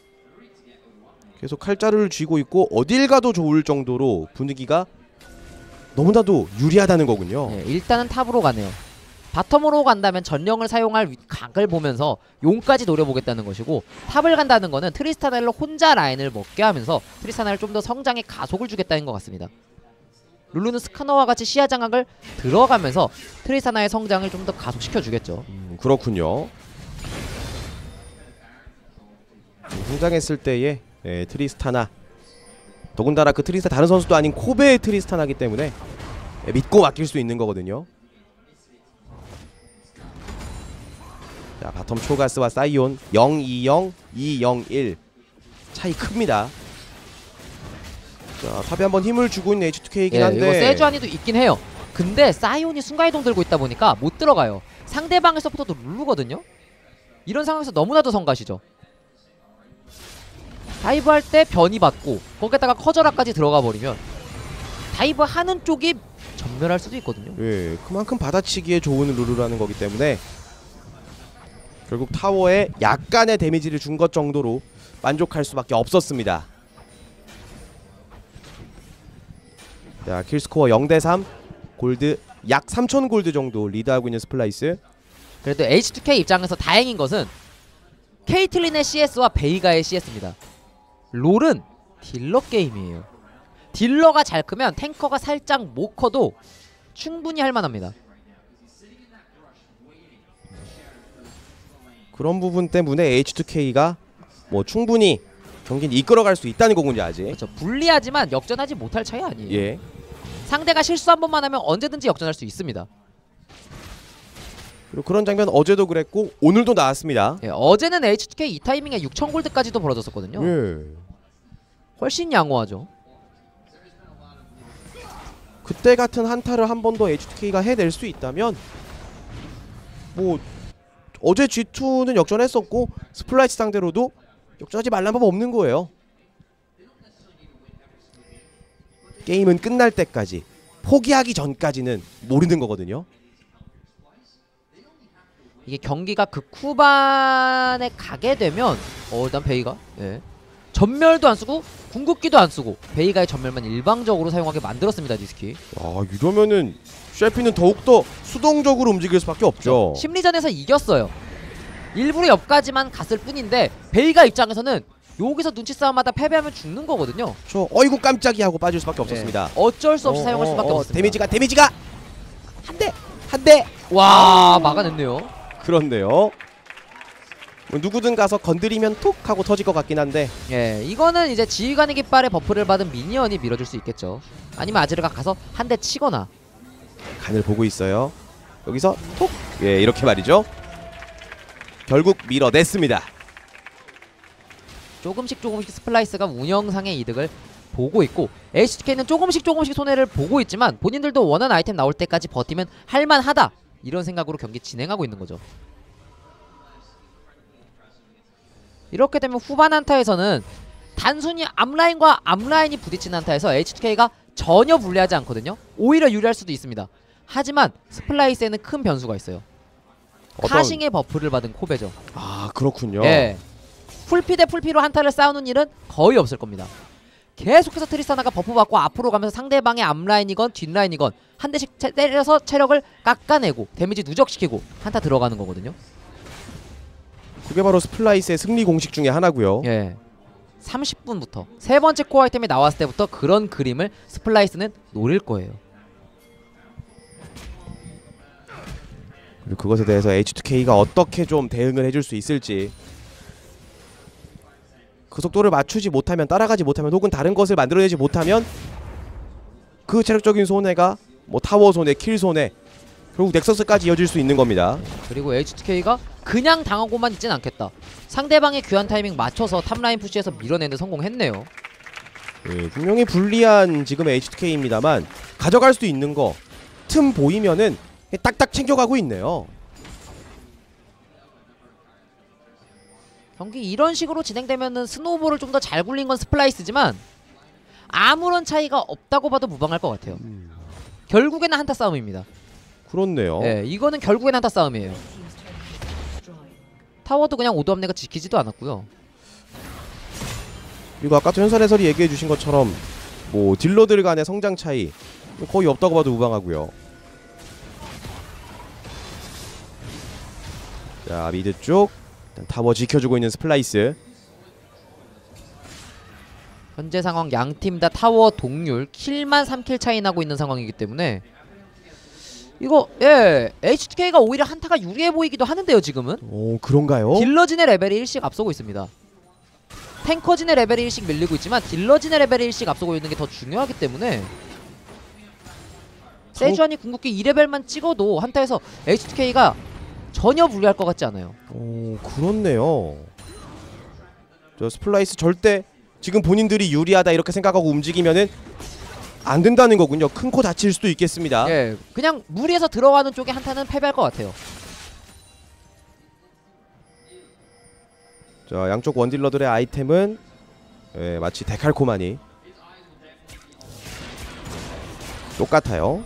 계속 칼자루를 쥐고 있고 어딜 가도 좋을 정도로 분위기가 너무나도 유리하다는 거군요. 네, 일단은 탑으로 가네요. 바텀으로 간다면 전령을 사용할 각을 보면서 용까지 노려보겠다는 것이고, 탑을 간다는 거는 트리스타나를 혼자 라인을 먹게 하면서 트리스타나를 좀 더 성장에 가속을 주겠다는 것 같습니다. 룰루는 스카너와 같이 시야 장악을 들어가면서 트리스타나의 성장을 좀 더 가속시켜 주겠죠. 그렇군요. 성장했을 때의 트리스타나, 더군다나 그 트리스타 다른 선수도 아닌 코베의 트리스타나기 때문에 믿고 맡길 수 있는 거거든요. 자, 바텀 초가스와 사이온 0-2-0, 2-0-1 차이 큽니다. 자, 탑에 한번 힘을 주고 있는 H2K이긴 한데 이거 세주아니도 있긴 해요. 근데 사이온이 순간이동 들고 있다 보니까 못 들어가요. 상대방의 서포터도 룰루거든요. 이런 상황에서 너무나도 성가시죠. 다이브 할 때 변이 받고 거기에다가 커져라까지 들어가 버리면 다이브 하는 쪽이 전멸할 수도 있거든요. 예, 그만큼 받아치기에 좋은 룰루라는 거기 때문에 결국 타워에 약간의 데미지를 준 것 정도로 만족할 수밖에 없었습니다. 자, 킬스코어 0대3, 골드 약 3000 골드 정도 리드하고 있는 스플라이스. 그래도 H2K 입장에서 다행인 것은 케이틀린의 CS와 베이가의 CS입니다. 롤은 딜러 게임이에요. 딜러가 잘 크면 탱커가 살짝 못 커도 충분히 할만합니다. 그런 부분 때문에 H2K가 뭐 충분히 경기를 이끌어갈 수 있다는 거군요. 아직. 그렇죠. 불리하지만 역전하지 못할 차이 아니에요. 예. 상대가 실수 한 번만 하면 언제든지 역전할 수 있습니다. 그리고 그런 장면 어제도 그랬고 오늘도 나왔습니다. 예, 어제는 H2K 이 타이밍에 6000 골드까지도 벌어졌었거든요. 예. 훨씬 양호하죠. 그때 같은 한타를 한 번 더 H2K가 해낼 수 있다면 뭐 어제 G2는 역전했었고 스플라이스 상대로도 역전하지 말란 법 없는 거예요. 게임은 끝날 때까지, 포기하기 전까지는 모르는 거거든요. 이게 경기가 극후반에 가게 되면 일단 베이가 전멸도 안 쓰고 궁극기도 안 쓰고 베이가의 전멸만 일방적으로 사용하게 만들었습니다. 니스키. 이러면은 셰피는 더욱더 수동적으로 움직일 수밖에 없죠. 심리전에서 이겼어요. 일부러 옆까지만 갔을 뿐인데 베이가 입장에서는 여기서 눈치 싸움하다 패배하면 죽는 거거든요. 어이구 깜짝이야 하고 빠질 수밖에 없었습니다. 어쩔 수 없이 사용할 수밖에 없습니다. 데미지가 한 대. 와, 막아냈네요. 그렇네요. 뭐 누구든 가서 건드리면 톡 하고 터질 것 같긴 한데, 예, 이거는 이제 지휘관의 깃발에 버프를 받은 미니언이 밀어줄 수 있겠죠. 아니면 아지르가 가서 한 대 치거나. 간을 보고 있어요. 여기서 톡. 예, 이렇게 말이죠. 결국 밀어냈습니다. 조금씩 스플라이스가 운영상의 이득을 보고 있고 H2K는 조금씩 손해를 보고 있지만 본인들도 원하는 아이템 나올 때까지 버티면 할만하다, 이런 생각으로 경기 진행하고 있는 거죠. 이렇게 되면 후반 한타에서는 단순히 앞라인과 앞라인이 부딪히는 한타에서 H2K가 전혀 불리하지 않거든요. 오히려 유리할 수도 있습니다. 하지만 스플라이스에는 큰 변수가 있어요. 카싱의 버프를 받은 코베죠. 그렇군요. 예. 풀피 대 풀피로 한타를 싸우는 일은 거의 없을 겁니다. 계속해서 트리스타나가 버프 받고 앞으로 가면서 상대방의 앞라인이건 뒷라인이건 한 대씩 때려서 체력을 깎아내고 데미지 누적시키고 한타 들어가는 거거든요. 그게 바로 스플라이스의 승리 공식 중에 하나고요. 예. 30분부터 세 번째 코어 아이템이 나왔을 때부터 그런 그림을 스플라이스는 노릴 거예요. 그리고 그것에 대해서 H2K가 어떻게 좀 대응을 해줄 수 있을지, 그 속도를 맞추지 못하면, 따라가지 못하면, 혹은 다른 것을 만들어내지 못하면 그 체력적인 손해가 뭐 타워 손해, 킬 손해, 결국 넥서스까지 이어질 수 있는 겁니다. 그리고 H2K가 그냥 당하고만 있진 않겠다. 상대방의 귀환 타이밍 맞춰서 탑라인 푸시해서 밀어내는 성공했네요. 예, 분명히 불리한 지금의 H2K입니다만 가져갈 수 있는 거 틈 보이면은 딱딱 챙겨가고 있네요. 경기 이런 식으로 진행되면은 스노우볼을 좀 더 잘 굴린 건 스플라이스지만 아무런 차이가 없다고 봐도 무방할 것 같아요. 결국에는 한타 싸움입니다. 그렇네요. 네, 이거는 결국에는 한타 싸움이에요. 타워도 그냥 오도암내가 지키지도 않았고요. 그리고 아까 현선 해설이 얘기해주신 것처럼 뭐 딜러들 간의 성장 차이 거의 없다고 봐도 무방하고요. 자, 미드 쪽 일단 타워 지켜주고 있는 스플라이스. 현재 상황 양팀 다 타워 동률 킬만 3킬 차이 나고 있는 상황이기 때문에 이거 H2K가 오히려 한타가 유리해 보이기도 하는데요. 지금은 오, 그런가요? 딜러진의 레벨이 1씩 앞서고 있습니다. 탱커진의 레벨이 1씩 밀리고 있지만 딜러진의 레벨이 1씩 앞서고 있는 게 더 중요하기 때문에 세주안이 궁극기 2레벨만 찍어도 한타에서 H2K가 전혀 불리할 것 같지 않아요. 오, 그렇네요. 저 스플라이스 절대 지금 본인들이 유리하다 이렇게 생각하고 움직이면은 안 된다는 거군요. 큰 코 다칠 수도 있겠습니다. 예, 그냥 무리해서 들어가는 쪽에 한타는 패배할 것 같아요. 자, 양쪽 원딜러들의 아이템은 마치 데칼코마니 똑같아요.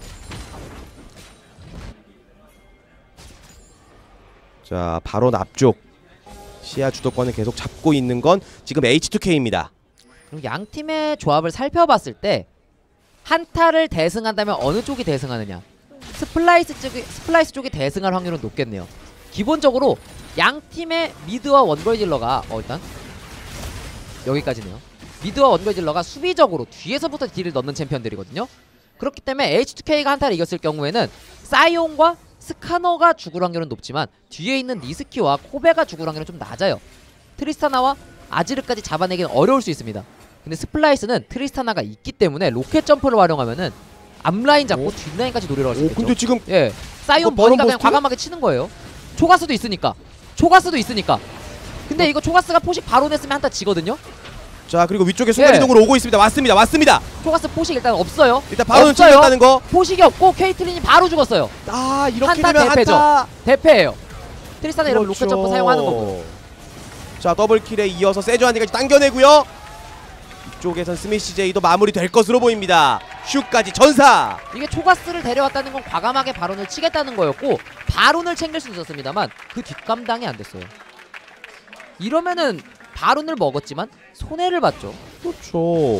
자, 바로 앞쪽 시야 주도권을 계속 잡고 있는 건 지금 H2K입니다. 그리고 양 팀의 조합을 살펴봤을 때 한타를 대승한다면 어느 쪽이 대승하느냐? 스플라이스 쪽이 대승할 확률은 높겠네요. 기본적으로 양 팀의 미드와 원거리 딜러가 일단 여기까지네요. 미드와 원거리 딜러가 수비적으로 뒤에서부터 딜을 넣는 챔피언들이거든요. 그렇기 때문에 H2K가 한타를 이겼을 경우에는 사이온과 스카너가 죽을 확률은 높지만 뒤에 있는 니스키와 코베가 죽을 확률은 좀 낮아요. 트리스타나와 아지르까지 잡아내기는 어려울 수 있습니다. 근데 스플라이스는 트리스타나가 있기 때문에 로켓 점프를 활용하면은 앞라인 잡고 뒷라인까지 노리러 갈 수 있겠죠. 근데 지금 사이온 버니까 그냥 과감하게 치는 거예요. 초가스도 있으니까. 근데 이거 초가스가 포식 바로 냈으면 한타 지거든요. 자, 그리고 위쪽에 순간이동으로 오고 있습니다. 왔습니다. 초가스 포식 일단 없어요. 일단 바로는 챙겼다는 거. 포식이 없고 케이틀린이 바로 죽었어요. 아, 이렇게 한타 되면 대패죠. 한타 대패예요. 트리스타나 이런 그렇죠. 로켓 점프 사용하는 거고. 자, 더블킬에 이어서 세주한이까지 당겨내고요. 이쪽에선 스미시 제이도 마무리될 것으로 보입니다. 슈까지 전사. 이게 초가스를 데려왔다는 건 과감하게 바론을 치겠다는 거였고 바론을 챙길 수 있었습니다만 그 뒷감당이 안 됐어요. 이러면은 바론을 먹었지만 손해를 봤죠. 그렇죠.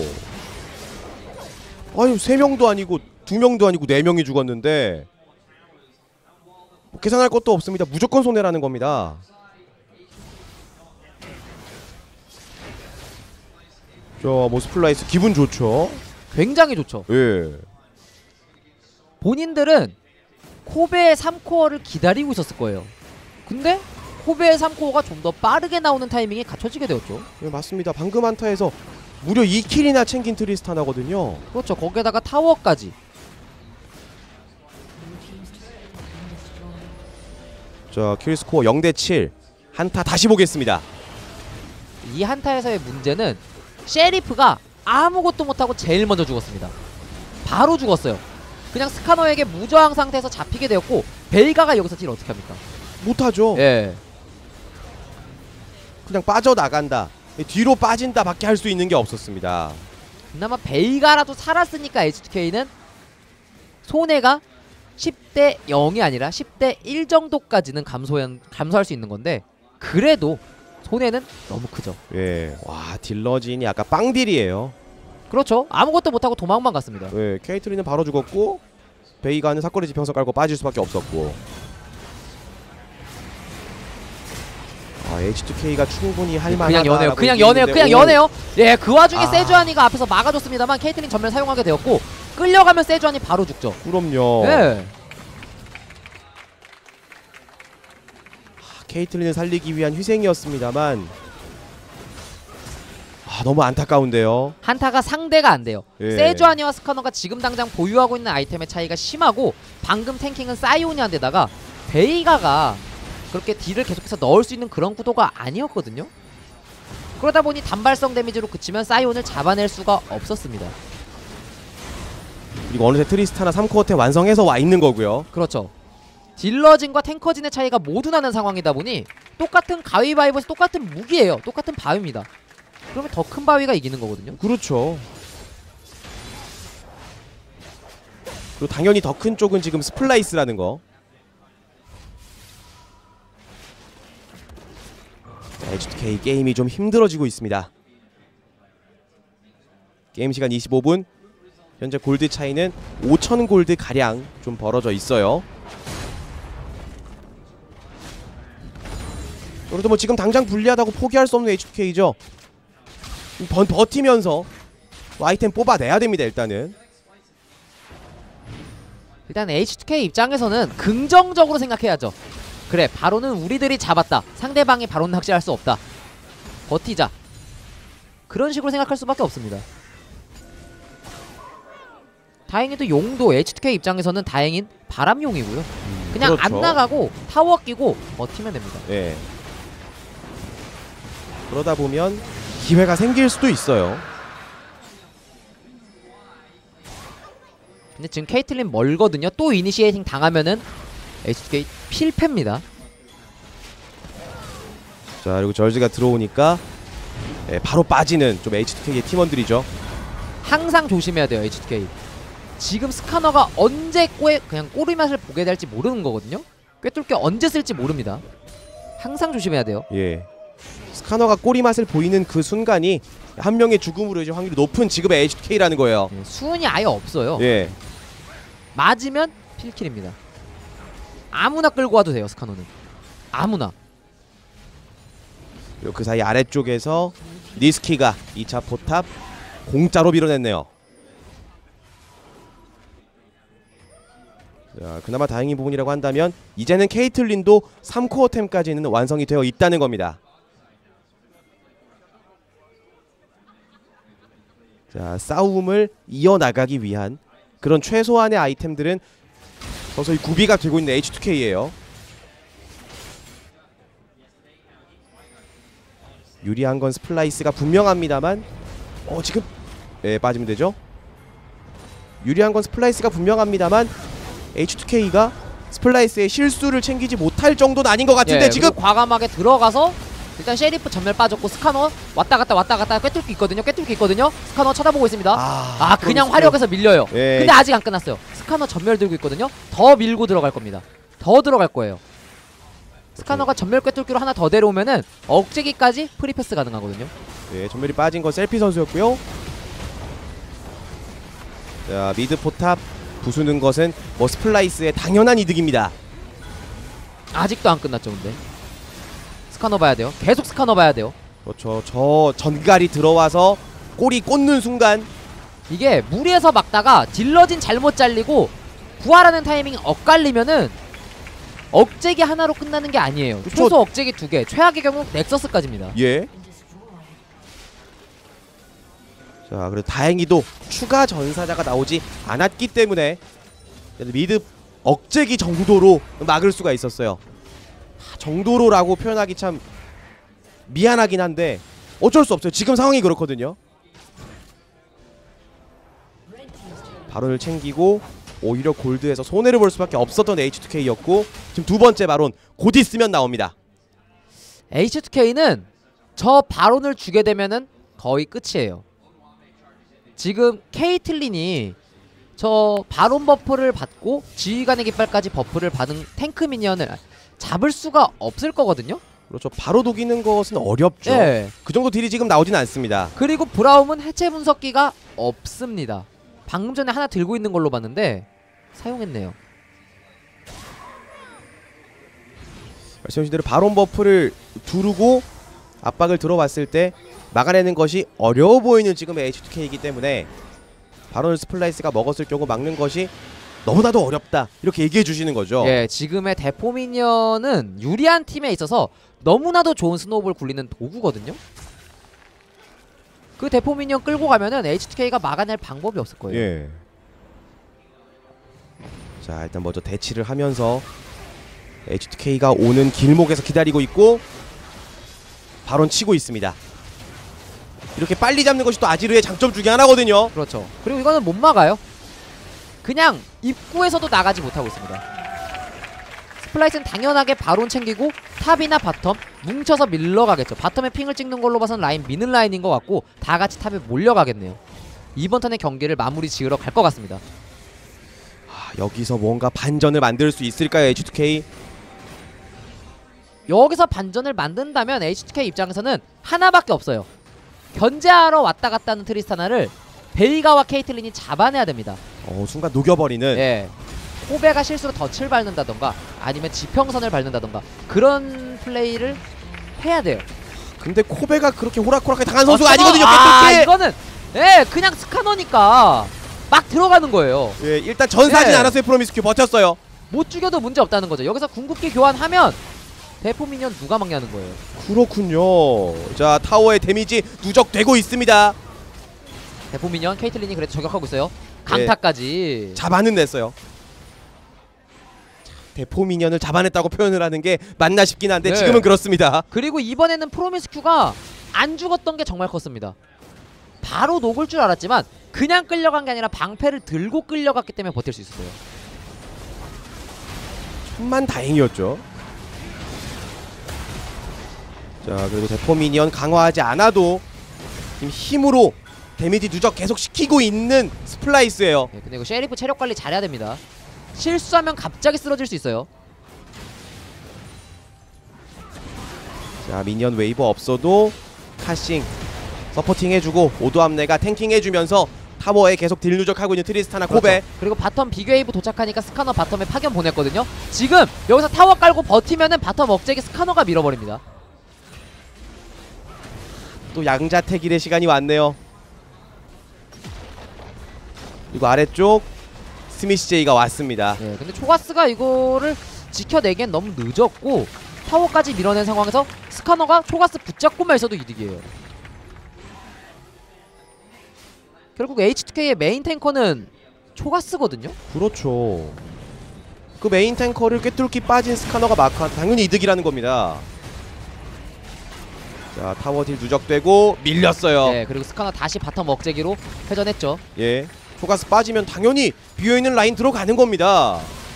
아유, 3명도 아니고 2명도 아니고 4명이 죽었는데 뭐 계산할 것도 없습니다. 무조건 손해라는 겁니다. 저 모스플라이스 기분 좋죠. 굉장히 좋죠. 예. 본인들은 코베의 3코어를 기다리고 있었을 거예요. 근데 코베의 3코어가 좀 더 빠르게 나오는 타이밍에 갖춰지게 되었죠. 예, 맞습니다. 방금 한타에서 무려 2킬이나 챙긴 트리스타나거든요. 그렇죠. 거기에다가 타워까지. 자, 킬스코어 0대7. 한타 다시 보겠습니다. 이 한타에서의 문제는 셰리프가 아무것도 못하고 제일 먼저 죽었습니다. 바로 죽었어요. 그냥 스카너에게 무저항 상태에서 잡히게 되었고 벨가가 여기서 딜 어떻게 합니까? 못하죠. 예. 그냥 빠져나간다, 뒤로 빠진다 밖에 할 수 있는 게 없었습니다. 그나마 벨가라도 살았으니까 H2K는 손해가 10대 0이 아니라 10대 1 정도까지는 감소할 수 있는 건데 그래도 손해는 너무 크죠. 예. 와, 딜러진이 아까 빵딜이에요. 그렇죠. 아무것도 못하고 도망만 갔습니다. 네, 케이틀린은 바로 죽었고 베이가는 사거리 지평선 깔고 빠질 수밖에 없었고. H2K가 충분히 할만하다. 그냥 연해요. 그냥 연해요. 예, 그 와중에 세주아니가 앞에서 막아줬습니다만 케이틀린 전면 사용하게 되었고 끌려가면 세주아니 바로 죽죠. 그럼요. 예. 케이틀린을 살리기 위한 희생이었습니다만 너무 안타까운데요. 한타가 상대가 안 돼요. 예. 세주아니와 스카너가 지금 당장 보유하고 있는 아이템의 차이가 심하고 방금 탱킹은 사이오니아인데다가 베이가가 그렇게 딜을 계속해서 넣을 수 있는 그런 구도가 아니었거든요. 그러다 보니 단발성 데미지로 그치면 사이온을 잡아낼 수가 없었습니다. 그리고 어느새 트리스타나 3코어테 완성해서 와 있는 거고요. 그렇죠. 딜러진과 탱커진의 차이가 모두 나는 상황이다 보니 똑같은 가위바위보에서 똑같은 무기예요. 똑같은 바위입니다. 그러면 더 큰 바위가 이기는 거거든요. 그렇죠. 그리고 당연히 더 큰 쪽은 지금 스플라이스라는 거. H2K 게임이 좀 힘들어지고 있습니다. 게임 시간 25분. 현재 골드 차이는 5,000 골드 가량 좀 벌어져 있어요. 그래도 뭐 지금 당장 불리하다고 포기할 수 없는 H2K죠. 버티면서 아이템 뽑아내야 됩니다. 일단은 H2K 입장에서는 긍정적으로 생각해야죠. 그래, 바로는 우리들이 잡았다. 상대방이 바로는 낚시할 수 없다. 버티자. 그런 식으로 생각할 수밖에 없습니다. 다행히도 용도 H2K 입장에서는 다행인 바람용이고요. 그냥 그렇죠. 안 나가고 타워 끼고 버티면 됩니다. 예. 그러다 보면 기회가 생길 수도 있어요. 근데 지금 케이틀린 멀거든요. 또 이니시에이팅 당하면은 H2K 필패입니다. 자, 그리고 절즈가 들어오니까 바로 빠지는 좀 H2K의 팀원들이죠. 항상 조심해야 돼요. H2K 지금 스카너가 언제 그냥 꼬리 맛을 보게 될지 모르는 거거든요. 꿰뚫게 언제 쓸지 모릅니다. 항상 조심해야 돼요. 예. 스카너가 꼬리 맛을 보이는 그 순간이 한 명의 죽음으로 이제 확률이 높은 지금의 H2K라는 거예요. 예, 수은이 아예 없어요. 예. 맞으면 필킬입니다. 아무나 끌고 와도 돼요. 스카너는 아무나. 그리고 그 사이 아래쪽에서 니스키가 2차 포탑 공짜로 밀어냈네요. 자, 그나마 다행인 부분이라고 한다면 이제는 케이틀린도 3코어템까지는 완성이 되어 있다는 겁니다. 자, 싸움을 이어나가기 위한 그런 최소한의 아이템들은 서서히 구비가 되고 있는 H2K예요. 유리한 건 스플라이스가 분명합니다만 지금 빠지면 되죠. 유리한 건 스플라이스가 분명합니다만 H2K가 스플라이스의 실수를 챙기지 못할 정도는 아닌 것 같은데. 예, 지금 과감하게 들어가서 일단 셰리프 전멸 빠졌고 스카너 왔다 갔다 꿰뚫기 있거든요. 스카너 쳐다보고 있습니다. 그냥 화력에서 밀려요. 예. 근데 아직 안 끝났어요. 스카너 전멸 들고 있거든요. 더 밀고 들어갈 겁니다. 더 들어갈 거예요. 스카너가 전멸 꿰뚫기로 하나 더 데려오면은 억제기까지 프리패스 가능하거든요. 네, 전멸이 빠진 건 셀피 선수였고요. 자, 미드 포탑 부수는 것은 뭐 스플라이스의 당연한 이득입니다. 아직도 안 끝났죠. 근데 스카너 봐야 돼요. 계속 스카너 봐야 돼요. 그렇죠. 저 전갈이 들어와서 꼬리 꽂는 순간 이게 무리해서 막다가 딜러진 잘못 잘리고 부활하는 타이밍이 엇갈리면은 억제기 하나로 끝나는 게 아니에요. 그쵸. 최소 억제기 2개, 최악의 경우 넥서스까지입니다. 예. 자, 그래도 다행히도 추가 전사자가 나오지 않았기 때문에 미드 억제기 정도로 막을 수가 있었어요. 정도로라고 표현하기 참 미안하긴 한데 어쩔 수 없어요. 지금 상황이 그렇거든요. 바론을 챙기고 오히려 골드에서 손해를 볼 수밖에 없었던 H2K였고 지금 두 번째 바론 곧 있으면 나옵니다. H2K는 저 바론을 주게 되면은 거의 끝이에요. 지금 케이틀린이 저 바론 버프를 받고 지휘관의 깃발까지 버프를 받은 탱크 미니언을 잡을 수가 없을 거거든요. 그렇죠. 바로 녹이는 것은 어렵죠. 예. 그 정도 딜이 지금 나오진 않습니다. 그리고 브라움은 해체 분석기가 없습니다. 방금 전에 하나 들고 있는 걸로 봤는데 사용했네요. 말씀하신 대로 바론 버프를 두르고 압박을 들어왔을 때 막아내는 것이 어려워 보이는 지금 H2K이기 때문에 바론을 스플라이스가 먹었을 경우 막는 것이 너무나도 어렵다 이렇게 얘기해 주시는 거죠. 예, 지금의 대포미니언은 유리한 팀에 있어서 너무나도 좋은 스노우볼 굴리는 도구거든요. 그 대포미니언 끌고 가면은 H2K가 막아낼 방법이 없을 거예요. 예. 자, 일단 먼저 대치를 하면서 H2K가 오는 길목에서 기다리고 있고 바론 치고 있습니다. 이렇게 빨리 잡는 것이 또 아지르의 장점 중에 하나거든요. 그렇죠. 그리고 이거는 못 막아요. 그냥 입구에서도 나가지 못하고 있습니다. 스플라이스는 당연하게 바론 챙기고 탑이나 바텀 뭉쳐서 밀러가겠죠. 바텀에 핑을 찍는 걸로 봐선 라인 미는 라인인 것 같고 다 같이 탑에 몰려가겠네요. 이번 턴의 경기를 마무리 지으러 갈 것 같습니다. 여기서 뭔가 반전을 만들 수 있을까요, H2K? 여기서 반전을 만든다면 H2K 입장에서는 하나밖에 없어요. 견제하러 왔다 갔다 하는 트리스타나를 베이가와 케이틀린이 잡아내야 됩니다. 순간 녹여버리는. 예. 코베가 실수로 덫을 밟는다던가 아니면 지평선을 밟는다던가 그런 플레이를 해야 돼요. 근데 코베가 그렇게 호락호락하게 당한 선수가 아니거든요, 아, 이거는 예, 그냥 스카너니까 막 들어가는 거예요. 예, 일단 전사하진 예. 않았어요. 프로미스큐 버텼어요. 못 죽여도 문제 없다는 거죠. 여기서 궁극기 교환하면 대포 미니언 누가 막냐는 거예요. 그렇군요. 자, 타워의 데미지 누적되고 있습니다. 대포 미니언 케이틀린이 그래도 저격하고 있어요. 강타까지. 잡아는 냈어요. 대포 미니언을 잡아냈다고 표현을 하는 게 맞나 싶긴 한데 네. 지금은 그렇습니다. 그리고 이번에는 프로미스큐가 안 죽었던 게 정말 컸습니다. 바로 녹을 줄 알았지만 그냥 끌려간 게 아니라 방패를 들고 끌려갔기 때문에 버틸 수 있었어요. 천만 다행이었죠. 자, 그래도 대포 미니언 강화하지 않아도 지금 힘으로 데미지 누적 계속 시키고 있는 스플라이스예요. 네, 근데 이거 셰리프 체력 관리 잘해야 됩니다. 실수하면 갑자기 쓰러질 수 있어요. 자, 미니언 웨이브 없어도 카싱 서포팅 해주고 오도암내가 탱킹 해주면서 타워에 계속 딜 누적하고 있는 트리스타나 코베. 그렇죠. 그리고 바텀 비교웨이브 도착하니까 스카너 바텀에 파견 보냈거든요. 지금 여기서 타워 깔고 버티면은 바텀 억제기 스카너가 밀어버립니다. 또 양자택일의 시간이 왔네요. 그리고 아래쪽 스미시제이가 왔습니다. 네, 근데 초가스가 이거를 지켜내기엔 너무 늦었고 타워까지 밀어낸 상황에서 스카너가 초가스 붙잡고만 있어도 이득이에요. 결국 H2K의 메인 탱커는 초가스거든요? 그렇죠. 그 메인 탱커를 꿰뚫기 빠진 스카너가 마크한 당연히 이득이라는 겁니다. 자, 타워 딜 누적되고 밀렸어요. 네, 그리고 스카너 다시 바텀 억제기로 회전했죠. 예, 초가스 빠지면 당연히 비어있는 라인 들어가는 겁니다.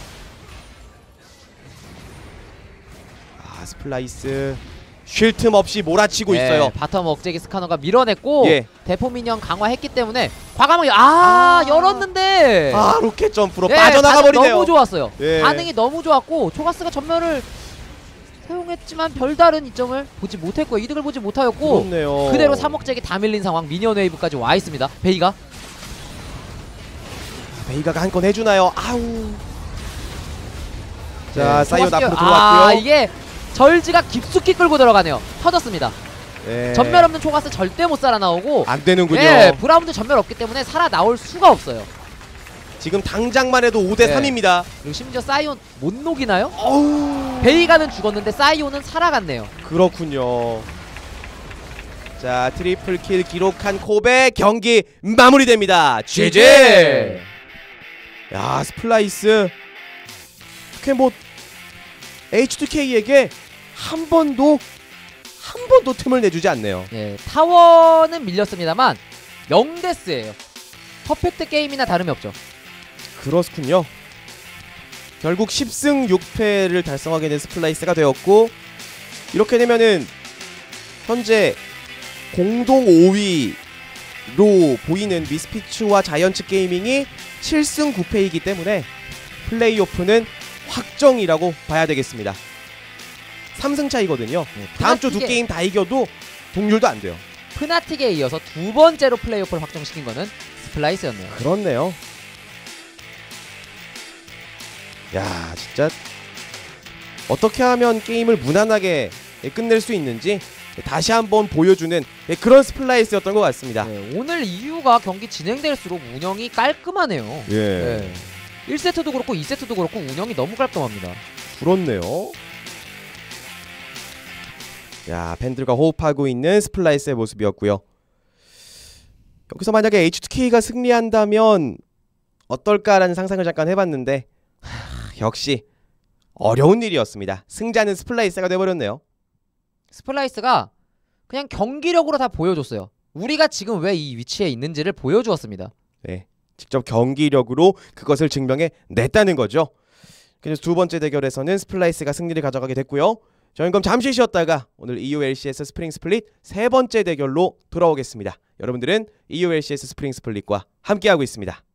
스플라이스 쉴 틈 없이 몰아치고 네, 있어요. 바텀 억제기 스카너가 밀어냈고 예. 대포 미니언 강화했기 때문에 과감하게 열었는데 로켓 점프로 네, 빠져나가 반응 버리네요. 너무 좋았어요. 예. 반응이 너무 좋았고 초가스가 전멸을 사용했지만 별다른 이점을 보지 못했고 이득을 보지 못하였고 그렇네요. 그대로 3억제기 다 밀린 상황. 미니언 웨이브까지 와 있습니다. 베이가 베이가가 한 건 해주나요? 아우. 자, 네, 사이온 초가스 앞으로 들어왔고요. 이게 절즈가 깊숙이 끌고 들어가네요. 터졌습니다. 예. 전멸 없는 초가스 절대 못 살아나오고 안 되는군요. 예, 브라운도 전멸 없기 때문에 살아나올 수가 없어요. 지금 당장만 해도 5대 3입니다. 그리고 심지어 사이온 못 녹이나요? 어우. 베이가는 죽었는데 사이온은 살아갔네요. 그렇군요. 자, 트리플 킬 기록한 코베 경기 마무리됩니다. GG! 야, 스플라이스 어떻게 뭐 H2K에게 한 번도 틈을 내주지 않네요. 예, 타워는 밀렸습니다만 0데스예요. 퍼펙트 게임이나 다름이 없죠. 그렇군요. 결국 10승 6패를 달성하게 된 스플라이스가 되었고, 이렇게 되면은 현재 공동 5위로 보이는 미스피츠와 자이언츠 게이밍이 7승 9패이기 때문에 플레이오프는 확정이라고 봐야 되겠습니다. 3승 차이거든요. 네, 다음 주 두 푸나틱에- 게임 다 이겨도 동률도 안 돼요. 푸나틱에 이어서 두 번째로 플레이오프를 확정시킨 거는 스플라이스였네요. 그렇네요. 야, 진짜 어떻게 하면 게임을 무난하게 끝낼 수 있는지 다시 한번 보여주는 그런 스플라이스였던 것 같습니다. 네, 오늘 이유가 경기 진행될수록 운영이 깔끔하네요. 예, 네. 1세트도 그렇고 2세트도 그렇고 운영이 너무 깔끔합니다. 부럽네요. 야, 팬들과 호흡하고 있는 스플라이스의 모습이었고요. 여기서 만약에 H2K가 승리한다면 어떨까라는 상상을 잠깐 해봤는데 역시 어려운 일이었습니다. 승자는 스플라이스가 돼버렸네요. 스플라이스가 그냥 경기력으로 다 보여줬어요. 우리가 지금 왜 이 위치에 있는지를 보여주었습니다. 네, 직접 경기력으로 그것을 증명해 냈다는 거죠. 그래서 두 번째 대결에서는 스플라이스가 승리를 가져가게 됐고요. 저희는 그럼 잠시 쉬었다가 오늘 EULCS 스프링 스플릿 세 번째 대결로 돌아오겠습니다. 여러분들은 EULCS 스프링 스플릿과 함께하고 있습니다.